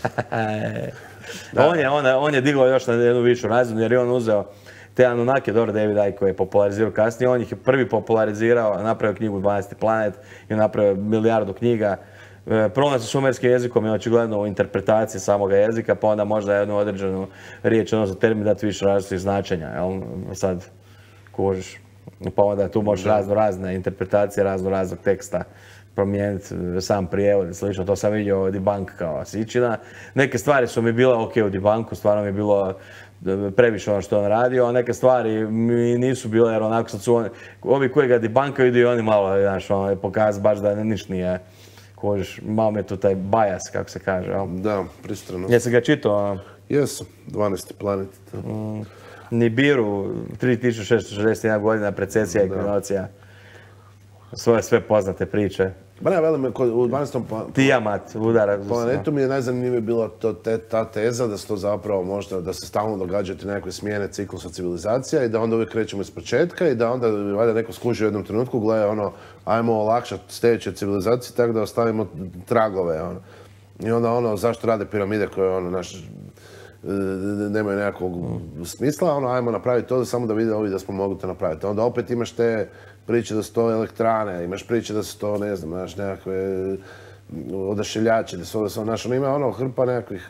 on, je, on, je, on je digao još na jednu višu razinu jer je on uzeo te Anunnaki, dobro, David Icke koji je popularizirao kasnije, on ih je prvi popularizirao, napravio knjigu dvanaesti planet i napravio milijardu knjiga. Problem sa šumerskim jezikom je očigledno u interpretaciji samoga jezika, pa onda možda jednu određenu riječ, odnosno termin dati više različitih značenja, jel? Sad kužiš. Pa onda tu možeš razno razne interpretacije, razno raznog teksta promijeniti, sam prijevod i slično. To sam vidio debunk kao sićina. Neke stvari su mi bile ok u debunku, stvarno mi je bilo previše ono što on radio, a neke stvari mi nisu bile jer onako sad su oni, ovi koji ga debunkaju idu i oni malo, znaš, ono, pokazati baš da ništa nije, kožiš, malo mi je tu taj bias, kako se kaže, jel? Da, pristrano. Jesi ga čitao? Jesu, dvanaesti planet. Mm. Nibiru, tri tisuće šesto šezdeset jedna godina, precesija i ekvinocija. Svoje sve poznate priče. Ba ne, velim, u dvanaestom Tiamat, udara. planetu mi je najzanimljivije bila to, te, ta teza da se to zapravo možda, da se stalno događaju te nekakve smjene ciklusa civilizacija i da onda uvijek krećemo iz početka i da onda valjda neko skuži u jednom trenutku, gleda ono, ajmo olakšati sljedeće civilizacije tako da ostavimo tragove. Ono. I onda ono, zašto rade piramide koje ono, naš, nemaju nekakvog smisla, ono, ajmo napraviti to da samo da vide ovi da smo mogli to napraviti. Onda opet imaš te priče da su to elektrane, imaš priče da su to, ne znam, znaš, nekakve odašiljače, da su ovo, znaš, ono, ima ono hrpa nekakvih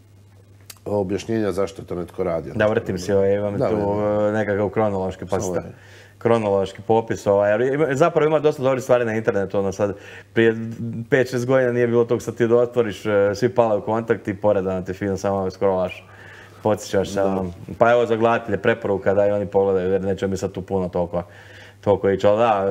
objašnjenja zašto je to netko radio. Da, vrtim si ovaj, imam da, tu vidim. Nekakav kronološki pasita. Kronološki popis, ovaj, zapravo ima dosta dobrih stvari na internetu, ono sad, prije pet šest godina nije bilo tog sad ti da otvoriš, svi pale u kontakt i poredano ti film, samo scrollaš, podsjećaš se, ono. Pa evo za gledatelje preporuka da i oni pogledaju, jer neće mi sad tu puno toliko, toliko ići, ali da,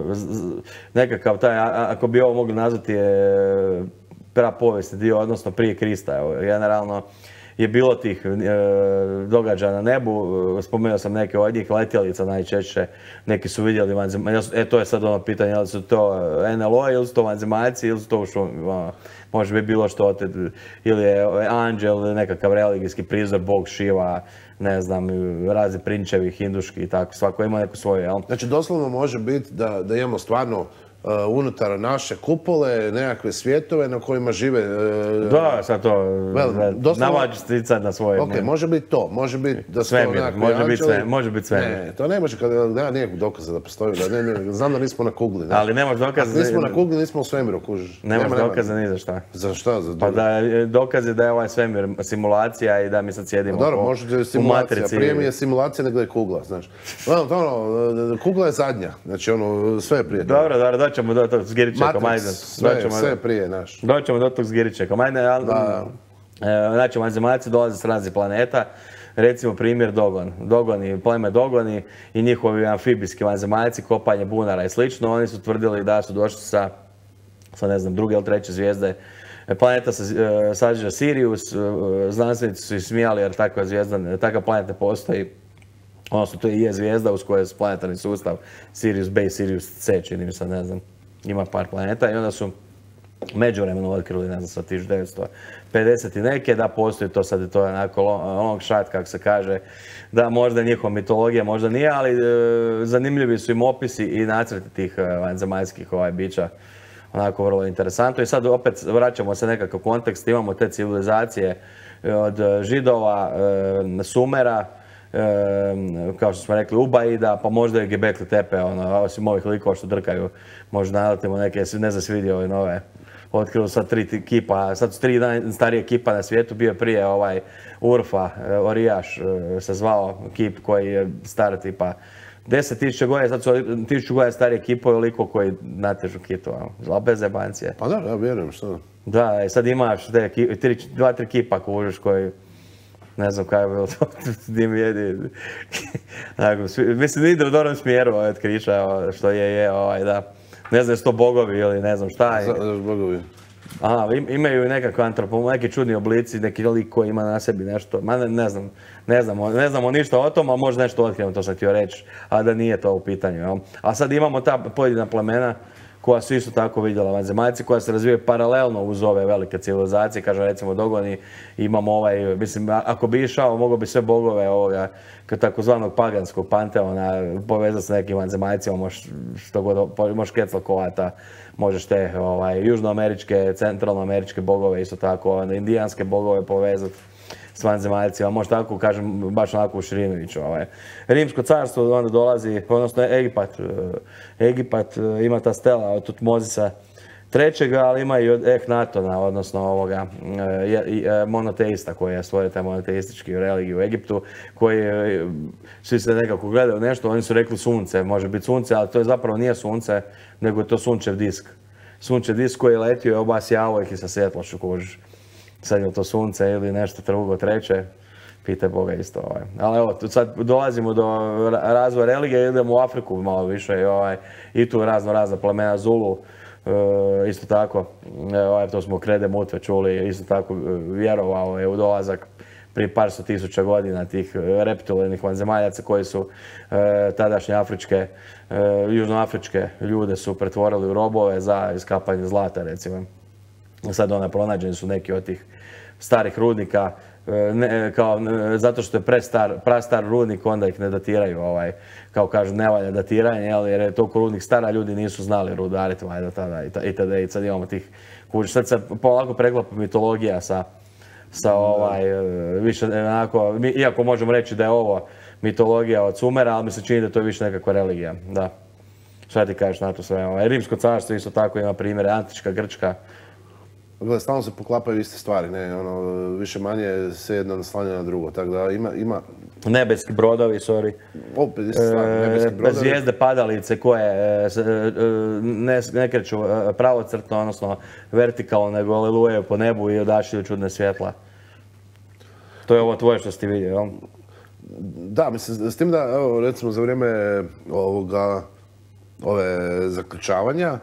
nekakav taj, ako bi ovo mogli nazvati je prapovijesni dio, odnosno prije Krista, evo, generalno, je bilo tih e, događaja na nebu, spomenuo sam neke od njih, letjelica najčešće, neki su vidjeli vanzemaljci, e to je sad ono pitanje, je li su to en el o ili su to vanzemaljci ili su to u šumi, ono, može bi bilo što, te, ili je anđel, ili nekakav religijski prizor, bog Šiva, ne znam, razni prinčevi, hinduški i tako, svako ima neku svoju, jel? Znači doslovno može biti da, da imamo stvarno Uh, unutar naše kupole, nekakve svjetove na kojima žive... Uh, da, sad to, well, doslovno... navađi sticati na svoje... Ok, može biti to, može biti da su svemir, to može anđeli. biti sve, može biti svemir. Ne, to ne može kada nema nikakvog dokaza da postoji, da ne, ne, znam da nismo na kugli. Ne. Ali nemaš dokaza... Ako nismo na kugli, nismo u svemiru, kužiš. Nemaš nema, dokaza nema. Ni za šta. Za šta? Za pa da dokaz je da je ovaj svemir simulacija i da mi sad sjedimo dobro, po, može simulacija. Prije mi je simulacija nego je kugla, znaš. Ono, ono, kugla je zadnja, znači ono, sve je prije. Dobro, dobro, doćemo do tog Zgiričeka, majde. Sve, sve prije, znaš. Doćemo do tog Zgiričeka, majde, ali... Da. Znači, vanzemaljci dolaze s raznih planeta. Recimo primjer Dogon. Dogoni, pleme Dogoni i njihovi amfibijski vanzemaljci, kopanje bunara i slično. Oni su tvrdili da su došli sa, sa ne znam, druge ili treće zvijezde. Planeta se sađa Sirius, znanstvenici su ih smijali jer takva zvijezda, takav planet ne postoji. Odnosno, to je zvijezda uz kojoj je planetarni sustav Sirius B i Sirius C, čini mi se, ne znam. Ima par planeta i onda su međuvremeno otkrili, ne znam, sa tisuću devetsto pedeset i neke, da postoji to, sad je to onako long shot, kako se kaže, da možda je njihova mitologija, možda nije, ali e, zanimljivi su im opisi i nacrti tih vanzemaljskih ovaj, bića, onako vrlo interesantno. I sad opet vraćamo se nekakav kontekst, imamo te civilizacije od Židova, e, Sumera, E, kao što smo rekli, Ubaida, pa možda i Göbekli Tepe, ono, osim ovih likova što drkaju, možda naletimo neke, ne znam, svi vidio ove nove, otkrili sad tri kipa, sad su tri starije kipa na svijetu, bio prije ovaj Urfa, Orijaš se zvao kip koji je star tipa deset tisuća godina, sad su tisuću godina starije kipove, liko koji natežu kitova, bez zebancije. Pa da, ja vjerujem, što? Da, sad imaš te, dva, tri kipa kužiš koji ne znam kaj je bilo to, gdje mi jedi. Mislim, ide u dobrom smjeru ovaj otkrića, što je, je, ovaj, da. Ne znam, jesu to bogovi ili ne znam šta je. Znaš bogovi? Aha, imaju nekakve antropomorfne, neki čudni oblici, neki lik koji ima na sebi nešto, ma ne, ne znam, ne znamo, ne znamo ništa o tom, ali možda nešto otkrijemo, to sam htio reći, a da nije to u pitanju. Jel? A sad imamo ta pojedina plemena koja su isto tako vidjela vanzemaljci, koja se razvijaju paralelno uz ove velike civilizacije, kažem recimo Dogoni, imamo ovaj, mislim, ako bi išao, mogao bi sve bogove ovoga, takozvanog paganskog panteona povezati s nekim vanzemaljcima, možeš što god, možeš Quetzalcoatla, možeš te ovaj, južnoameričke, centralnoameričke bogove, isto tako, indijanske bogove povezati s vanzemaljcima, može tako, kažem, baš onako u širinu ići. Ovaj. Rimsko carstvo onda dolazi, odnosno Egipat. Egipat ima ta stela od Tutmozisa trećega, ali ima i od Ehnatona, odnosno ovoga monoteista koji je stvorio taj monoteistički religiju u Egiptu, koji svi se nekako gledaju nešto, oni su rekli sunce, može biti sunce, ali to je zapravo nije sunce, nego je to sunčev disk. Sunčev disk koji je letio i obasjavao ih i sa svjetlošću kužiš. Sad je to sunce ili nešto drugo, treće, pitaj Boga isto. Ovaj. Ali evo, sad dolazimo do razvoja religije, idemo u Afriku malo više i, ovaj, i tu razno razna plemena Zulu, e, isto tako, ovaj, to smo Krede Mutve čuli, isto tako vjerovao je u dolazak prije par sto tisuća godina tih reptilnih vanzemaljaca koji su e, tadašnje afričke, e, južnoafričke ljude su pretvorili u robove za iskapanje zlata, recimo. Sad ona pronađeni su neki od tih starih rudnika, ne, kao, zato što je prestar, prastar rudnik, onda ih ne datiraju, ovaj, kao kažu, ne valja datiranje, jer je toliko rudnik stara, ljudi nisu znali rudariti, valjda tada itd. I sad imamo tih kuća. Sad se polako preklapa mitologija sa, sa ovaj, više onako, iako možemo reći da je ovo mitologija od Sumera, ali mi se čini da to je više nekakva religija, da. Šta ti kažeš na to sve? Ovaj, Rimsko carstvo isto tako ima primjere, antička Grčka. Gledaj, stalno se poklapaju iste stvari, ne, ono, više manje se jedno naslanja na drugo, tako da ima, ima... Nebeski brodovi, sorry. Opet iste stvari, nebeski brodovi. Zvijezde padalice koje ne, ne kreću pravocrtno, odnosno vertikalno, nego alelujaju po nebu i odašilju čudne svjetla. To je ovo tvoje što si ti vidio, jel? Da, mislim, s tim da, evo, recimo za vrijeme ovoga, ove zaključavanja,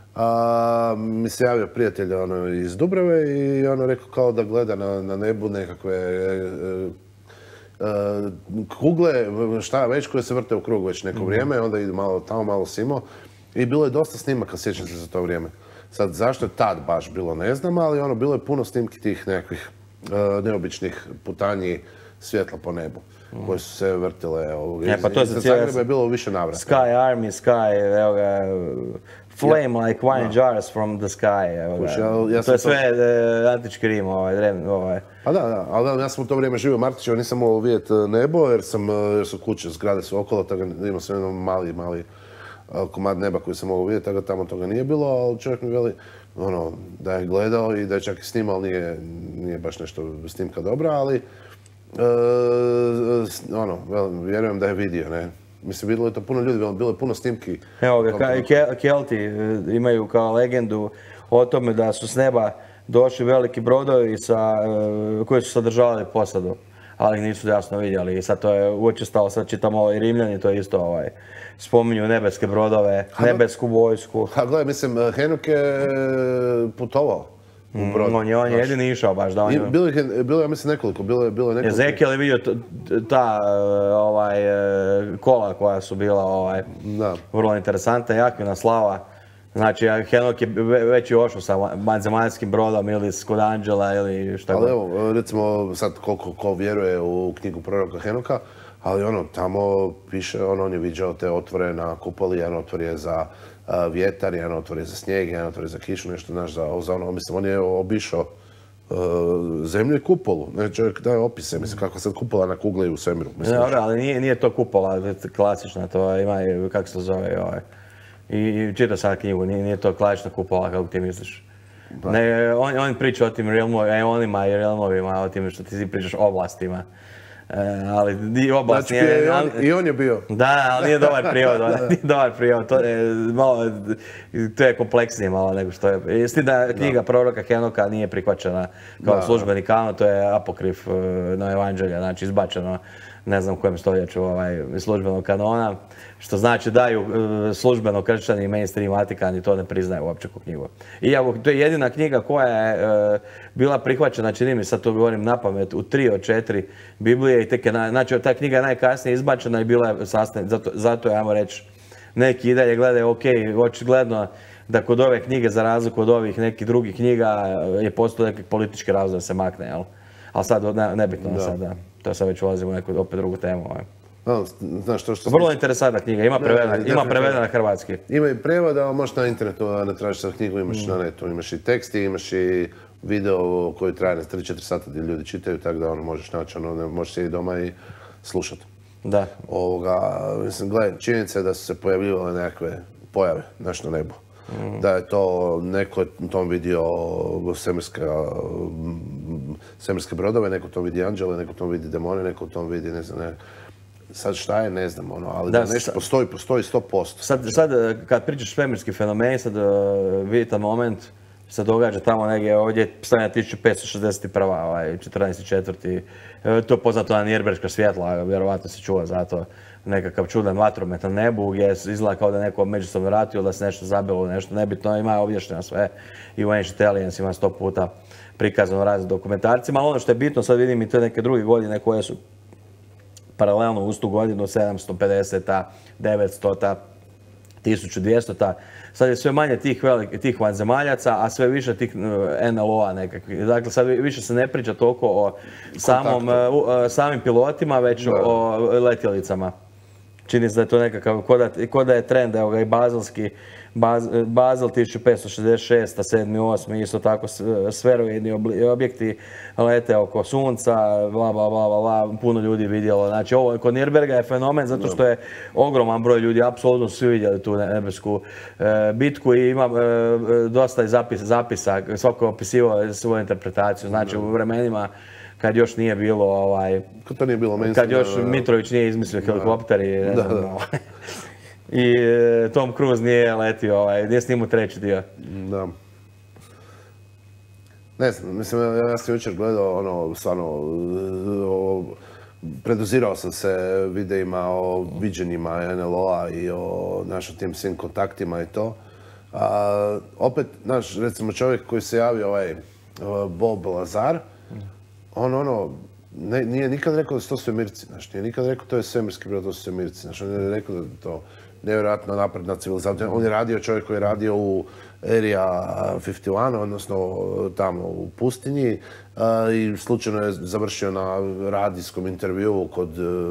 A, mi se javio prijatelj ono, iz Dubrave i ono rekao kao da gleda na, na nebu nekakve e, e, kugle, šta već, koje se vrte u krug već neko vrijeme, onda ide malo tamo, malo simo. I bilo je dosta snimaka, sjećam se za to vrijeme. Sad, zašto je tad baš bilo, ne znam, ali ono, bilo je puno snimki tih nekakvih e, neobičnih putanji svjetla po nebu, koje su se vrtile. Ovog, ja, pa to iz, je iz Zagreba je bilo više navrata. Sky Army, Sky, evo ga, Flame like wine jars from the sky. Evo ga. Ja, ja to je sve to... e, antički Rim, ovaj, drevni, ovaj. Pa da, da, ali ja sam u to vrijeme živio u Martićevu, nisam mogao vidjeti nebo jer, sam, jer su kuće, zgrade su okolo, tako imao sam jedan mali, mali komad neba koji sam mogao vidjeti, tako tamo toga nije bilo, ali čovjek mi veli ono, da je gledao i da je čak i snimao, nije, nije baš nešto snimka dobra, ali e, ono, vjerujem da je vidio, ne. Mislim, vidjelo je to puno ljudi, bilo je puno snimki. Evo ga, ka, Kelti imaju kao legendu o tome da su s neba došli veliki brodovi sa, koji su sadržavali posadu, ali ih nisu jasno vidjeli. I sad to je učestalo, sad čitamo ovaj Rimljani, to je isto ovaj, spominju nebeske brodove, nebesku vojsku. Ha, gledaj, mislim, Henuk je putovao. Mm, on je, on je jedini išao baš da on je... Bilo je, bilo, ja mislim, nekoliko, bilo je, bilo je nekoliko... Ezekiel je vidio ta ovaj, kola koja su bila ovaj, da. Vrlo interesantna, Jakvina slava. Znači, Henok je već i ošao sa vanzemaljskim brodom ili kod Anđela ili šta god. Ali evo, recimo, sad koliko ko vjeruje u knjigu proroka Henoka, ali ono, tamo piše, ono, on je viđao te otvore na kupoli, jedan otvor je za uh, vjetar, jedan otvor je za snijeg, jedan otvor je za kišu, nešto, znaš, za, za ono, mislim, on je obišao uh, zemlju i kupolu. Ne, čovjek daje opise, mislim, kako sad kupola na kugle i u svemiru. Mislim, ne, ali nije, nije to kupola, klasična, to ima, kako se to zove, ovaj. I, i čitao sad knjigu, nije, nije to klasična kupola, kako ti misliš. Da. Ne, on, on priča o tim realmovima, eonima i realmovima, o tim što ti pričaš oblastima. ali i oba Znači, i on, i on je bio. Da, ali nije dobar prijevod, nije dobar prijevod, to je malo, to je kompleksnije malo nego što je. Jesi da knjiga proroka Henoka nije prihvaćena kao službeni kanon, to je apokrif na evanđelja, znači izbačeno, ne znam u kojem stoljeću ovaj, službenog kanona, što znači daju službeno kršćani i mainstream Vatikan i to ne priznaje uopće kao knjigu. Iako to je jedina knjiga koja je bila prihvaćena, čini mi sad to govorim na pamet, u tri od četiri Biblije i tek je, znači ta knjiga je najkasnije izbačena i bila je sastavljena, zato, zato je, ajmo reći, neki i dalje gledaju, ok, očigledno da kod ove knjige, za razliku od ovih nekih drugih knjiga, je postao neki politički razlog da se makne, jel? Ali sad, ne, nebitno, da. Sad, da. To sad već ulazimo u neku opet drugu temu. Ovaj. No, znaš, to što Vrlo sliči... interesantna knjiga, ima prevedena, ne, ima prevedena na hrvatski. Ima i prevod, ali možeš na internetu ne tražiš sad knjigu, imaš mm. na netu, imaš i tekst, imaš i video koji traje na tri do četiri sata gdje ljudi čitaju, tako da ono možeš naći, ono, možeš sjediti doma i slušati. Da. Ovoga, mislim, gledaj, činjenica je da su se pojavljivale nekakve pojave, znaš, na nebu. Mm. Da je to, neko je tom vidio svemirske, svemirske brodove, neko tom vidi anđele, neko tom vidi demone, neko tom vidi, ne znam, ne. Sad šta je, ne znam, ono, ali da, da nešto postoji, postoji sto posto. Sad, sad kad pričaš svemirski fenomen, sad vidite moment, se događa tamo negdje ovdje, stavljena tisuću petsto šezdeset prva, ovaj, četrnaesti četvrti To je poznato na Njerberška svjetla, vjerovatno se čuva zato nekakav čudan vatromet na nebu gdje izgleda kao da neko međusobno ratio, da se nešto zabilo, nešto nebitno, ima objašnjeno sve i u Ancient Aliens ima sto puta prikazano raznim dokumentarcima, ali ono što je bitno, sad vidim i te neke druge godine koje su paralelno uz tu godinu, sedamsto pedeseta, devetstota, tisuću dvjesto, sad je sve manje tih, velik, tih vanzemaljaca, a sve više tih en el o-a nekakvih. Dakle, sad više se ne priča toliko o samom, uh, samim pilotima, već da. o letjelicama. Čini se da je to nekakav, ko da, ko da je trend, evo ga i bazelski, Baz, Basel tisuću petsto šezdeset šest, sedmi osmi isto tako sferoidni objekti lete oko sunca, bla, bla, bla, bla, puno ljudi vidjelo. Znači, ovo kod Nürnberga je fenomen zato što je ogroman broj ljudi, apsolutno svi vidjeli tu nebesku e, bitku i ima e, dosta zapis, zapisa, svako je opisivao svoju interpretaciju. Znači, u vremenima kad još nije bilo ovaj... Kad to nije bilo Kad još Mitrović nije izmislio helikopter i... Ne znam, ovaj. I Tom Cruise nije letio, ovaj, nije snimao treći dio. Da. Ne znam, mislim, ja sam jučer gledao, ono, stvarno, o, predozirao sam se videima o viđenjima en el o-a i o našim tim svim kontaktima i to. A, opet, znaš, recimo čovjek koji se javio, ovaj, Bob Lazar, on, ono, ne, nije nikad rekao da su to svemirci, znaš, nije nikad rekao da to je svemirski brod, to su svemirci, znaš, on je rekao da je to nevjerojatno napredna civilizacija. On je radio, čovjek koji je radio u Area pedeset jedan, odnosno tamo u pustinji i slučajno je završio na radijskom intervjuu kod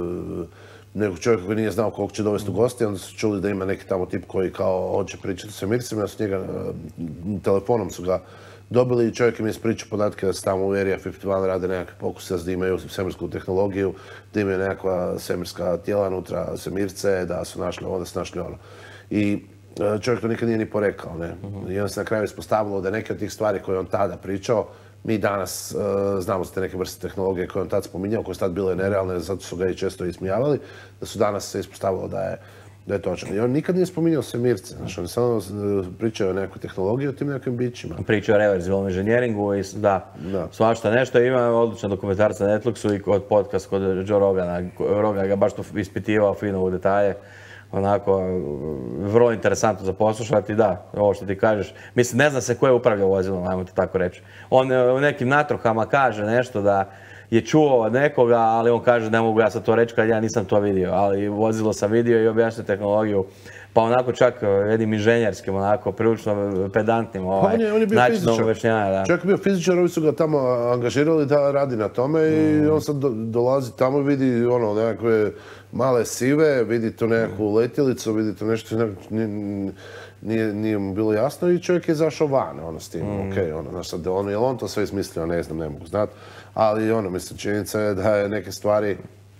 nekog čovjeka koji nije znao koliko će dovesti u gosti, onda su čuli da ima neki tamo tip koji kao hoće pričati sa mircima, da su njega telefonom su ga dobili i čovjek im je ispričao podatke da se tamo u Area pedeset jedan rade nekakve pokuse, da imaju svemirsku tehnologiju, da imaju nekakva svemirska tijela unutra, svemirce, da su našli ovo, da su našli ono. I čovjek to nikad nije ni porekao, ne? Uh-huh. I onda se na kraju ispostavilo da neke od tih stvari koje on tada pričao, mi danas uh, znamo za te neke vrste tehnologije koje on tad spominjao, koje su tad bile nerealne, zato su ga i često ismijavali, da su danas se ispostavilo da je da je točno. I on nikad nije spominjao svemirce, znači on samo pričao o nekoj tehnologiji, o tim nekim bićima. Pričao o reverzibilnom inženjeringu i da, da. svašta nešto. Ima odličan dokumentarca na Netflixu i kod podcast kod Joe Rogana. Rogan ga baš to ispitivao fino u detalje. Onako, vrlo interesantno za poslušati, da, ovo što ti kažeš. Mislim, ne zna se ko je upravljao vozilom, ajmo to tako reći. On u nekim natrohama kaže nešto da je čuo od nekoga, ali on kaže ne mogu ja sad to reći kad ja nisam to vidio, ali vozilo sam vidio i objašnjao tehnologiju. Pa onako čak jednim inženjerskim, onako prilično pedantnim ovaj, on je, on je bio načinom objašnjanja. Da. Čak je bio fizičar, ovi su ga tamo angažirali da radi na tome i mm. on sad do, dolazi tamo i vidi ono, nekakve male sive, vidi to nekakvu letjelicu, vidi to nešto, nije, nije, nije mu bilo jasno i čovjek je zašao van, ono, s tim, mm. okej, okay, ono, znaš sad, on, je on to sve izmislio, ne znam, ne mogu znat, ali ono, mislim, činjenica je da je neke stvari,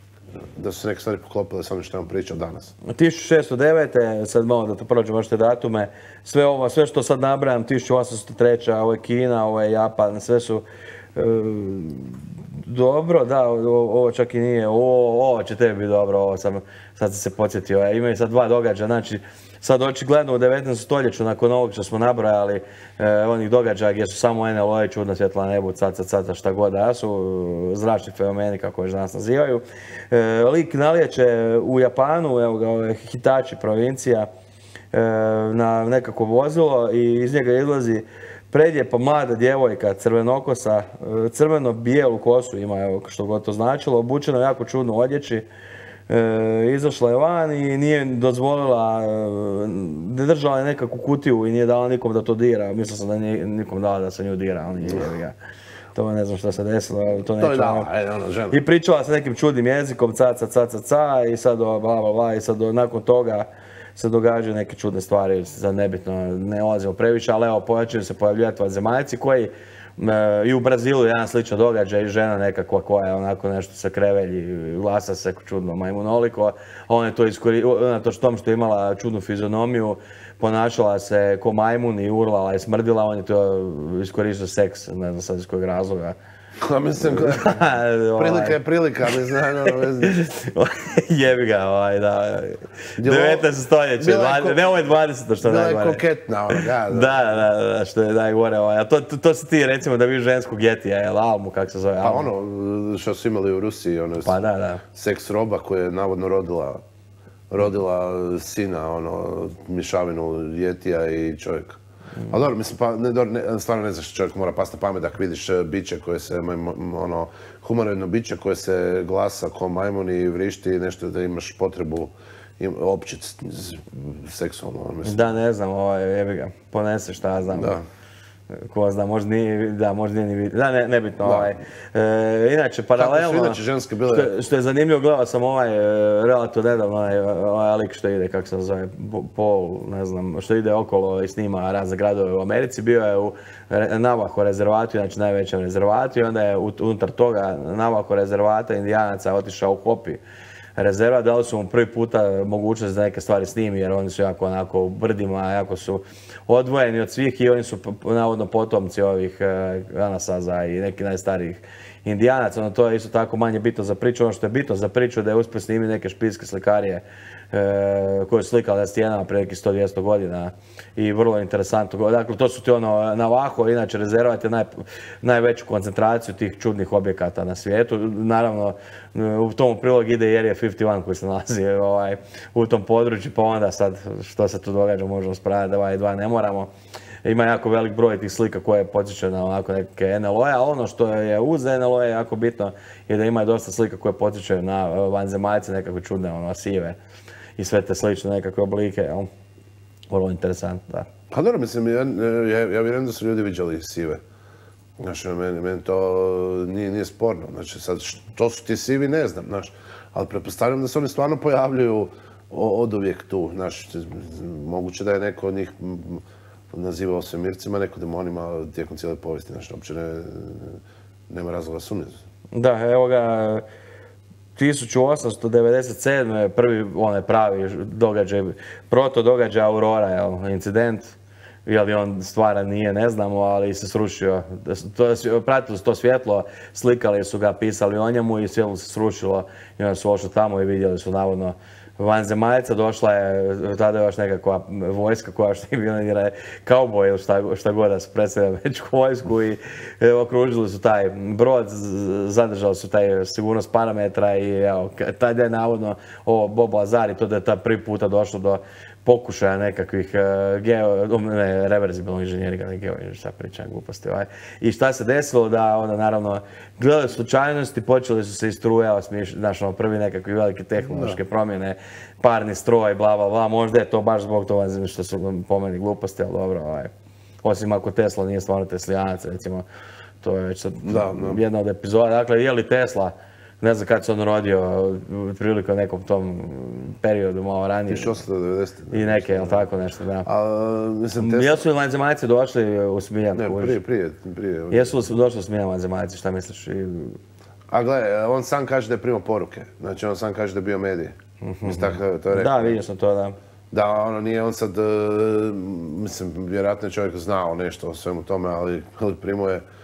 da su se neke stvari poklopile s onim što je on pričao danas. tisuću šesto devete. sad malo da to prođemo još te datume, sve ovo, sve što sad nabrajam, tisuću osamsto treća. ovo je Kina, ovo je Japan, sve su, dobro, da, ovo čak i nije, ovo, ovo će tebi biti dobro, ovo sam, sad sam se podsjetio, imaju sad dva događaja, znači sad očigledno u devetnaestom stoljeću nakon ovog što smo nabrojali eh, onih događaja gdje su samo N L O i čudna svjetla na nebu, caca, caca, šta god da su, zračni fenomeni kako još danas nazivaju. Eh, lik nalijeće u Japanu, evo ga, ove Hitachi provincija, eh, na nekako vozilo i iz njega izlazi predlijepa mlada djevojka, crvenokosa, crveno-bijelu kosu ima, evo, što god to značilo, obučena u jako čudno odjeći. E, izašla je van i nije dozvolila, ne držala je nekakvu kutiju i nije dala nikom da to dira. Mislio sam da nije nikom dala da se nju dira, ali nije ga. To ne znam što se desilo, ali to neće. Da, ajde, ono, žena. I pričala sa nekim čudnim jezikom, ca, ca, ca, ca, ca, i sad bla, bla, bla, i sad nakon toga se događaju neke čudne stvari, za nebitno, ne ulazimo previše, ali evo, počinju se pojavljivati vanzemaljci koji e, i u Brazilu jedan sličan događaj, žena nekakva koja je onako nešto se krevelji, glasa se čudno majmunoliko, ona je to iskoristila, unatoč tom što je imala čudnu fizionomiju, ponašala se ko majmun i urlala i smrdila, on je to iskoristio seks, ne znam sad iz kojeg razloga. Ja mislim, prilika je prilika, ali znam, ono vezi. Jebi ga, ovaj, da. devetnaesto stoljeće, ne ovo je dvadeseto što je najgore. Bila je koketna, ono, da. Da, da, da, što je najgore, ovaj. A to, to, to si ti, recimo, da viš ženskog jetija, jel, Almu, kako se zove, Almu. Pa ono, što su imali u Rusiji, ono, pa, da, da. seks roba koja je navodno rodila, rodila sina, ono, mišavinu jetija i čovjeka. Ali dobro, mislim, pa, ne, ne, stvarno ne znaš što čovjek mora pasti na pamet ako vidiš biće koje se, ono, humanoidno biće koje se glasa ko majmun i vrišti nešto da imaš potrebu općit seksualno, mislim. Da, ne znam, ovaj, jebi ga, ponese šta ja znam. Da. Ko zna, možda nije, da, možda nije ni vidio. Da, ne, nebitno, ovaj. E, inače, paralelno, inače ženske bile... što, je, što je zanimljivo, gledao sam ovaj, relativno nedavno, onaj, ovaj lik što ide, kako se zove, Paul, ne znam, što ide okolo i snima razne gradove u Americi, bio je u Navajo rezervatu, znači najvećem rezervatu, i onda je unutar toga Navajo rezervata Indijanaca otišao u Hopi rezervat, dali su mu prvi puta mogućnost da neke stvari snimi, jer oni su jako onako u brdima, jako su odvojeni od svih i oni su navodno potomci ovih Anasaza i neki najstarijih Indijanaca. Ono, to je isto tako manje bitno za priču. Ono što je bitno za priču da je uspio snimiti neke špijske slikarije e, koje su slikali na stijenama prije nekih sto do dvjesto godina i vrlo interesantno. Dakle, to su ti ono Navajo, inače rezervat je naj, najveću koncentraciju tih čudnih objekata na svijetu. Naravno, u tom prilog ide i Area pedeset jedan koji se nalazi ovaj, u tom području, pa onda sad što se tu događa možemo spraviti da ovaj dva ne moramo. Ima jako velik broj tih slika koje podsjećaju na onako neke N L O-e, a ono što je uz N L O-e jako bitno je da ima dosta slika koje podsjećaju na vanzemaljce, nekakve čudne ono, sive i sve te slične nekakve oblike. Jel? Vrlo interesantno, da. Pa dobro, mislim, ja, ja, ja vjerujem da su ljudi viđali sive. Znači, meni, meni to nije, nije sporno. Znači, sad, što su ti sivi, ne znam, znaš. Ali pretpostavljam da se oni stvarno pojavljuju od uvijek tu. Znaš, moguće da je neko od njih nazivao svemircima, neko demonima tijekom cijele povijesti. Znači, uopće ne, nema razloga sumnjati. Da, evo ga, tisuću osamsto devedeset sedme prvi onaj pravi događaj, proto događaj Aurora, jel, incident. Je li on stvaran nije, ne znamo, ali se srušio. To, pratili su to svjetlo, slikali su ga, pisali o njemu i svjetlo se srušilo. I onda su ošli tamo i vidjeli su navodno vanzemaljca. Došla je tada još nekakva vojska koja što je bila kauboj ili šta, šta god da se predstavlja veću vojsku i okružili su taj brod, zadržali su taj sigurnost parametra i evo, tada je navodno ovo Bob Lazar i to da je ta prvi puta došlo do pokušaja nekakvih uh, geo, ne, reverzibilnog inženjeringa, ne geo, šta pričam, gluposti. Ovaj. I šta se desilo da onda naravno gledali slučajnosti, počeli su se istrujava, znaš, ono, prvi nekakvi velike tehnološke promjene, parni stroj, bla, bla, bla, možda je to baš zbog toga što su po meni gluposti, ali dobro, ovaj. Osim ako Tesla nije stvarno teslijanac, recimo, to je već sad da, da. jedna od epizoda. Dakle, je li Tesla, ne znam kad se on rodio, prilike u nekom tom periodu, malo ranije. tisuću osamsto devedeset. I neke, jel tako nešto, da. A, mislim, Tesla... Jesu li vanzemaljci došli u Smiljan? Ne, prije, prije, prije. Jesu li došli u Smiljan vanzemaljci, šta misliš? I... A gledaj, on sam kaže da je primao poruke. Znači, on sam kaže da je bio medij. Mislim, tako to je rekao. Da, vidio sam to, da. Da, ono nije on sad, mislim, vjerojatno je čovjek znao nešto o svemu tome, ali primao je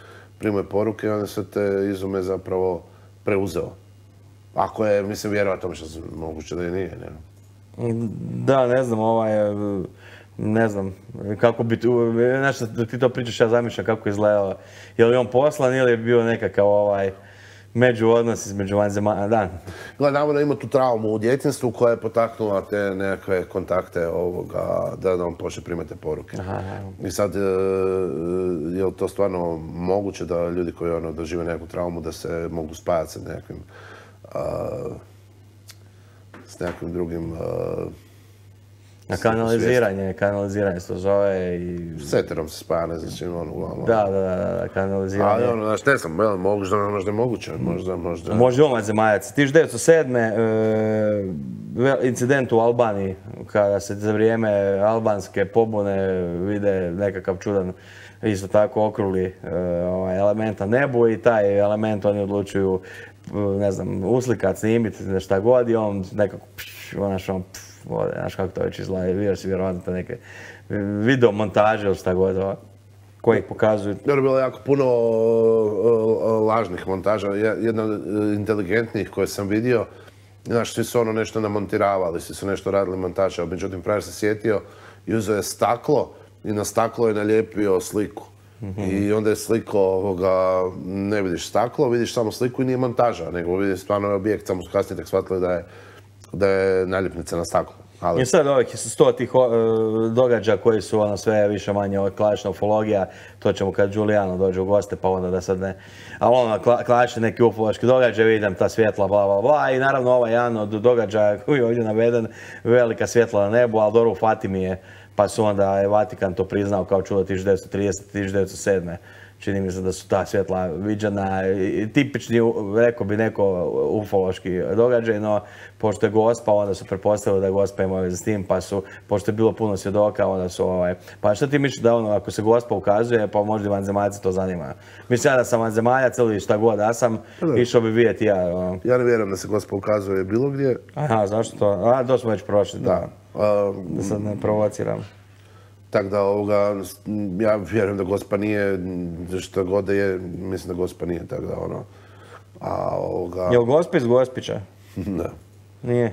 primaju poruke i onda se te izume zapravo preuzeo. Ako je, mislim, vjerovatno što moguće da je nije, ne? Da, ne znam, ovaj, ne znam, kako bi, znaš da ti to pričaš, ja zamišljam kako je izgledalo. Je li on poslan ili je bio nekakav ovaj, međuodnos između vanzemalja, da. Gledamo da ima tu traumu u djetinstvu koja je potaknula te nekakve kontakte ovoga, da, da on počne primati poruke. Aha. I sad, je li to stvarno moguće da ljudi koji ono, dožive nekakvu traumu da se mogu spajati sa nekakvim a, s nekakvim drugim uh, Na kanaliziranje, kanaliziranje se to zove i... Seterom se spaja, ne znam čim ono uglavnom. Da, da, da, da, kanaliziranje. Ali ono, znaš, ne znam, možda, možda je moguće, možda, možda... Može on zemaljac. tisuću devetsto sedme. E, incident u Albaniji, kada se za vrijeme albanske pobune vide nekakav čudan, isto tako okruli e, ovaj, element na nebu i taj element oni odlučuju, ne znam, uslikat, snimit, šta god i on nekako, pš, onaš, on, pf, vode, znaš kako to već izgleda, vidiš si vjerovatno te neke video montaže ili šta god, ovo, koji pokazuju. Dobro, bilo je jako puno lažnih montaža, jedna od inteligentnijih koje sam vidio, znaš, svi su ono nešto namontiravali, svi su nešto radili montaže, međutim, pravi se sjetio i uzeo je staklo i na staklo je nalijepio sliku. I onda je sliko ovoga, ne vidiš staklo, vidiš samo sliku i nije montaža, nego vidiš stvarno objekt, samo su kasnije tak shvatili da je, da je naljepnica na staklu. Ali... I sad ovih sto tih uh, događaja koji su ono sve više manje od klasična ufologija, to ćemo kad Giuliano dođe u goste pa onda da sad ne... Ali ono, kla, klasični neki ufološki događaj, vidim ta svjetla, bla, bla, bla. I naravno ovaj jedan od događaja koji je ovdje naveden, velika svjetla na nebu, ali dobro u Fatimi je, pa su onda je Vatikan to priznao kao čudo tisuću devetsto tridesete. tisuću devetsto sedme. Čini mi se da su ta svjetla viđena i tipični, rekao bi neko, ufološki događaj, no pošto je Gospa, onda su pretpostavili da Gospa ima veze s tim, pa su, pošto je bilo puno svjedoka, onda su ovaj... Pa što ti misliš da ono, ako se Gospa ukazuje, pa možda i vanzemaljci to zanima? Mislim ja da sam vanzemaljac ili šta god, ja sam išao bi vidjeti ja. Ono. Ja ne vjerujem da se Gospa ukazuje bilo gdje. Aha, zašto to? A, to smo već prošli, da. Da, um, da sad ne provociram. Tako da ovoga, ja vjerujem da Gospa nije, što god da je, mislim da Gospa nije, tako da ono, a ovoga... Je li Gospa iz Gospića? Da. Nije?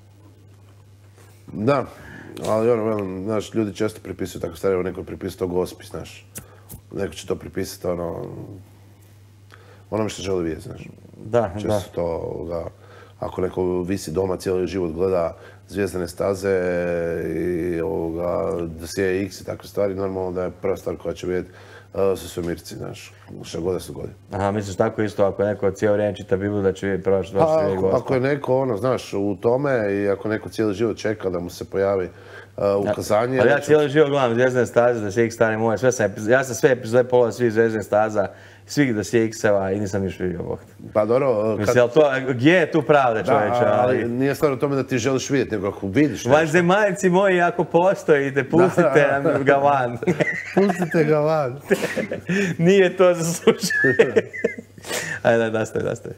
Da, ali ono, znaš, ljudi često pripisuju tako stvari, evo neko je pripisao to Gospi, znaš. Neko će to pripisati, ono, onome što želi vidjeti, znaš. Da, često da. To, ovoga, ako neko visi doma cijeli život, gleda Zvijezdane staze i ovoga, dosije X i takve stvari, normalno da je prva stvar koja će vidjeti uh, su svemirci, znaš, šta god da se godi. Aha, misliš tako isto, ako je neko cijelo vrijeme čita Bibliju da će vidjeti prvo što će vidjeti Gospa? Ako je neko, ono, znaš, u tome i ako neko cijeli život čeka da mu se pojavi uh, ukazanje... Ali ja neću... cijeli život gledam Zvijezdane staze, dosije X stari moje, sve sam, ja sam sve epizode pola svih Zvijezdane staza, svih dosije X-eva i nisam ništa vidio, bog. Pa dobro... Kad... Mislim, to, gdje je tu pravda, čovječe? Da, ali nije stvar u tome da ti želiš vidjeti, nego ako vidiš nešto... Vanzemaljci moji, ako postojite, pustite nam ga van. Pustite ga van. Nije to za slušanje. Ajde, nastavi, nastavi.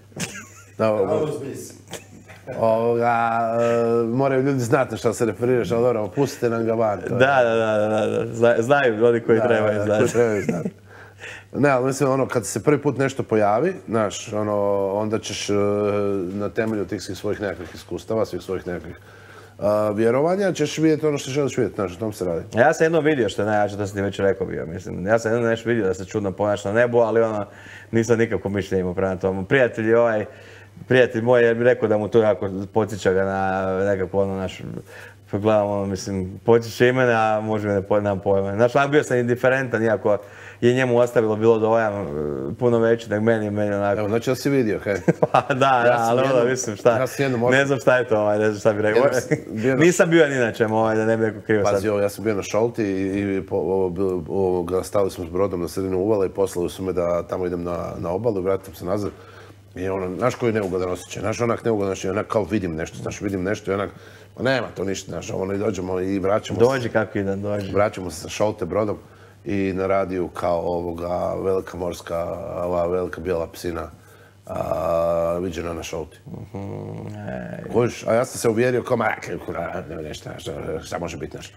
Ovoga, uh, moraju ljudi znati na što se referiraš, ali dobro, pustite nam ga van. Da, da, da, da, da, znaju oni koji da, trebaju da, znati. Koji trebaju znati. Ne, ali mislim, ono, kad se prvi put nešto pojavi, znaš, ono, onda ćeš uh, na temelju tih svih svojih nekakvih iskustava, svih svojih nekakvih uh, vjerovanja, ćeš vidjeti ono što želiš vidjeti, znaš, o tom se radi. Ja sam jedno vidio što je najjače, to sam ti već rekao bio, mislim. Ja sam jedno nešto vidio da se čudno ponaša na nebu, ali ono, nisam nikako mišljenje imao prema tomu. Prijatelj ovaj, prijatelj moj je rekao da mu to jako podsjeća ga na nekako ono naš, gledam ono, mislim, podsjeća imena, a može me ne nemam pojma. Znaš, bio sam indiferentan, iako je njemu ostavilo bilo dojam puno veći nego meni, meni onako... Evo, znači da si vidio, hej. Pa da, ja, ali jednom, onda mislim šta, ja jednom, ne znam šta je to, ovaj, ne znam šta bi rekao. Jednom, Nisam bio ni inače, ovaj, da ne bi rekao krivo sad. Pazi, ovo, ja sam bio na Šolti i, i po, ovo, ovo, stali smo s brodom na sredinu uvale i poslali su me da tamo idem na, na obalu i vratim se nazad. I ono, znaš koji neugodan osjećaj, znaš onak neugodan osjećaj, onak kao vidim nešto, znaš vidim nešto i onak, pa nema to ništa, znaš, ono i dođemo i vraćamo dođi se. Dođi kako idem, dođi. Vraćamo se sa Šolte brodom i na radiju kao ovoga velika morska, ova velika bijela psina a, viđena na Šolti. Mm-hmm. Kojiš, a ja sam se uvjerio kao, ma, nema nešto, šta može biti nešto.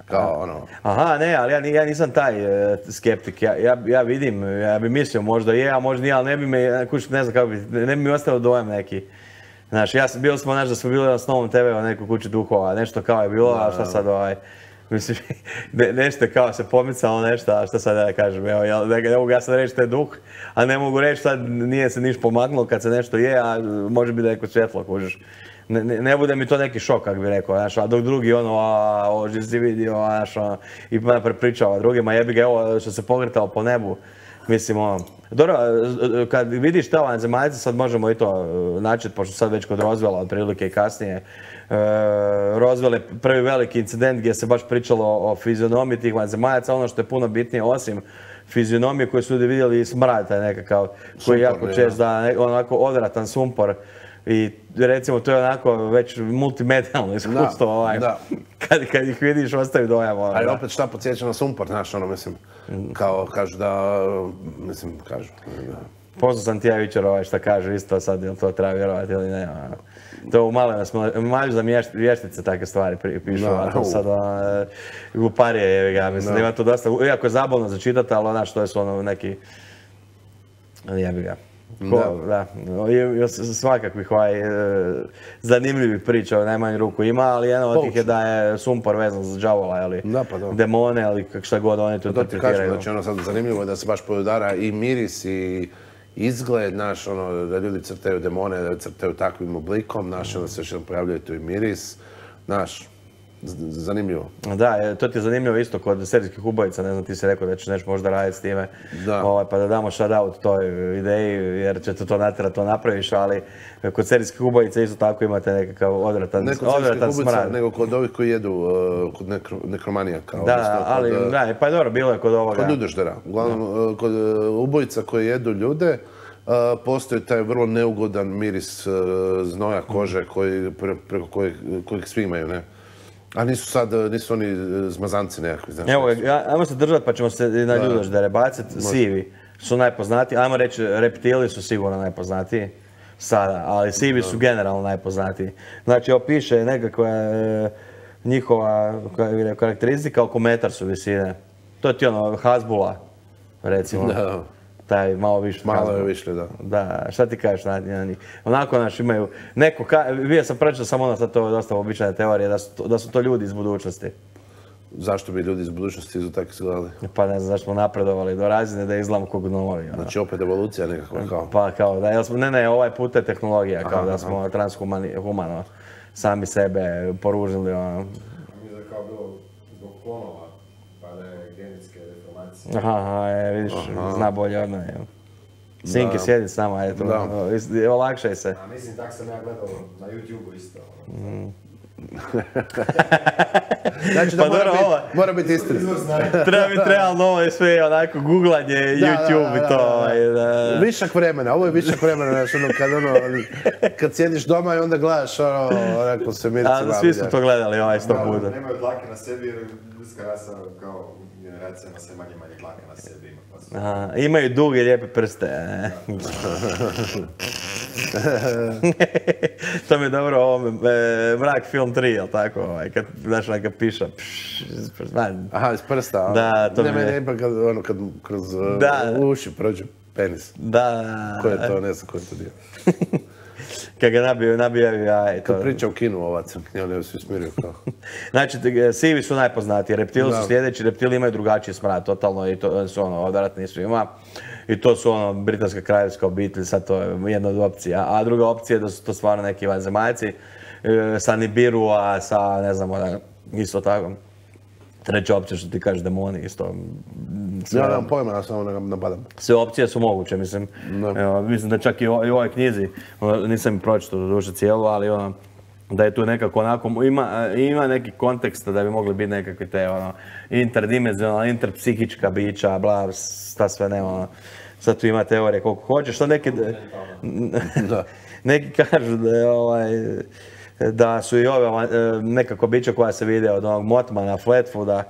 Kao ono... Aha, ne, ali ja, ni- ja nisam taj e, skeptik. Ja, ja, ja vidim, ja bi mislio možda je, a možda nije, ali ne bi me, kuć, ne znam kako bi, ne bi mi ostao dojam neki. Znaš, ja sam, bili smo, znaš, da smo bili na Snovom te ve u nekoj kući duhova, nešto kao je bilo, a šta sad ovaj... Mislim, ne, nešto je kao se pomicalo nešto, a šta sad da kažem, evo, ja, ne, ne mogu ja sad reći da je duh, a ne mogu reći sad nije se niš pomaknulo kad se nešto je, a može biti da je neko svjetlo, kužiš. Ne, ne, ne bude mi to neki šok, kak bi rekao, znaš, a dok drugi ono, a, ovo že si vidio, a, znaš, ono, i me prepričava drugima, jebi ga, evo, što se pogretao po nebu, mislim, ono, dobro, kad vidiš te vanzemaljce, sad možemo i to načeti, pošto sad već kod Roswella, otprilike i kasnije, Uh, Roswell je prvi veliki incident gdje se baš pričalo o, o fizionomiji tih vanzemaljaca, ono što je puno bitnije osim fizionomije koje su ljudi vidjeli i smrad taj nekakav, koji je jako čest da, ne, onako odvratan sumpor i recimo to je onako već multimedijalno iskustvo, Da, ovaj, da. kad, kad ih vidiš ostaju dojam. Ovaj, Ali da. opet šta podsjeća na sumpor, znaš, ono, mislim, kao kažu da, mislim, kažu. Poznao sam ti ja jučer ovaj šta kaže isto sad, jel to treba vjerovati ili ne. ono. To u Malenu smo, Malju za mješ- vještice takve stvari pri- pišu, Da, a to u. sad ono, gluparije je ga, mislim da ima to dosta, iako je zabavno za čitati, ali znaš, to su ono neki, jebi ga. Ko, da. I- i svakakvih ovaj, e, zanimljivih priča u najmanju ruku ima, ali jedna od tih je da je sumpor vezan za đavola ili Da, pa da. demone ili kak- šta god oni to To ti kažem, interpretiraju. znači ono sad zanimljivo je da se baš podudara i miris i izgled, znaš, ono, da ljudi crtaju demone, da crtaju takvim oblikom, znaš, onda se još jednom pojavljuje tu i miris, znaš, z- zanimljivo. Da, e, to ti je zanimljivo isto kod serijskih ubojica, ne znam, ti si rekao da ćeš nešto možda raditi s time, Da. ovaj, pa da damo shout out toj ideji, jer će te to natjerati, to napraviš, ali kod serijskih ubojica isto tako imate nekakav odvratan, Ne kod srpskih odvratan ubica, smrad. nego kod ovih koji jedu, uh, kod nekro, nekromanijaka. Da, odnosno kod, ali, uh, da, pa je dobro, bilo je kod ovoga. Kod ljudeždera. Uglavnom, uh, kod uh, ubojica koji jedu ljude, uh, postoji taj vrlo neugodan miris uh, znoja kože koji, pre- preko kojeg, kojeg svi imaju, ne? A nisu sad, uh, nisu oni uh, zmazanci nekakvi, znaš. Evo, ja- ajmo se držati pa ćemo se i na ljudeždere baciti. Sivi su najpoznatiji, ajmo reći reptili su sigurno najpoznatiji sada, ali sivi su generalno najpoznatiji. Znači, ovo piše nekakva e, njihova kako bi rekao, karakteristika, oko metar su visine. To je ti ono Hasbula, recimo. Da. Taj malo više. Malo je Hasbula. više, da. Da, šta ti kažeš na, na njih? Onako, znaš, imaju, neko, ka, bio sam prečao samo ono, sad to je dosta običajna teorija, da su, to, da su to ljudi iz budućnosti. Zašto bi ljudi iz budućnosti izu tako izgledali? Pa ne znam zašto smo napredovali do razine da izgledamo kog gnomovi. Ono. Znači opet evolucija nekakva kao. Pa kao da, jel smo, ne ne, ovaj put je tehnologija, kao da smo transhumani, humano, sami sebe poružili, ono. Mi je kao bilo zbog klonova, pa da je genetske deformacije. Aha, aha, je, vidiš, zna bolje od mene. jel. Sinki, Da. sjedi s nama, eto, Da. ono, is- olakšaj se. A mislim, tak sam ja gledao na YouTube-u isto. ono. Znači da Pa mora, dobro, biti, ovo- mora biti istina. Treba biti realno, ovo je sve onako googlanje, YouTube da, i to. da, da. ovaj, da. Višak vremena, ovo je višak vremena, znaš, ono, kad ono, kad sjediš doma i onda gledaš, ono, onako se mirice A, svi su to gledali ovaj sto Da, puta. nemaju dlake na sebi jer ljudska rasa kao generacija ima sve manje i manje dlake na sebi. Ima, pa su- Aha, imaju duge, lijepe prste. ne? To mi je dobro u ovom e, Mrak film tri, jel tako? Ovaj, kad, znaš, neka piša. pš, zna- Aha, iz prsta, a? Da, to ne, mi je- meni ipak kad, ono, kad kroz uh, Da. uši prođe penis. Da, Ko je to, ne znam ko je to dio. kad ga nabiju, nabijaju jaj. To. Kad priča u kinu ova crknja, oni svi smirio kao. Znači, te- sivi su najpoznatiji, reptili Da. su sljedeći, reptili imaju drugačiji smrad, totalno, i to su ono, odvratni svima. I to su ono, britanska kraljevska obitelj, sad to je jedna od opcija. A druga opcija je da su to stvarno neki vanzemaljci, e, sa Nibirua, sa, ne znam, ono, isto tako. Treća opcija što ti kažeš demoni, isto. Sve, Ja nemam pojma, ja samo ne napadam. sve opcije su moguće, mislim. Da. Evo, mislim da čak i u, i u ovoj knjizi, ono, nisam i pročitao do duše cijelu, ali ono, da je tu nekako onako, ima, ima neki kontekst da bi mogli biti nekakve te ono, interdimenzionalne, interpsihička bića, bla, šta sve ne, ono. Sad tu ima teorije koliko hoćeš, što neki, Da. neki kažu da je ovaj, da su i ove e, nekako bića koja se vide od onog Motmana, Flatfooda,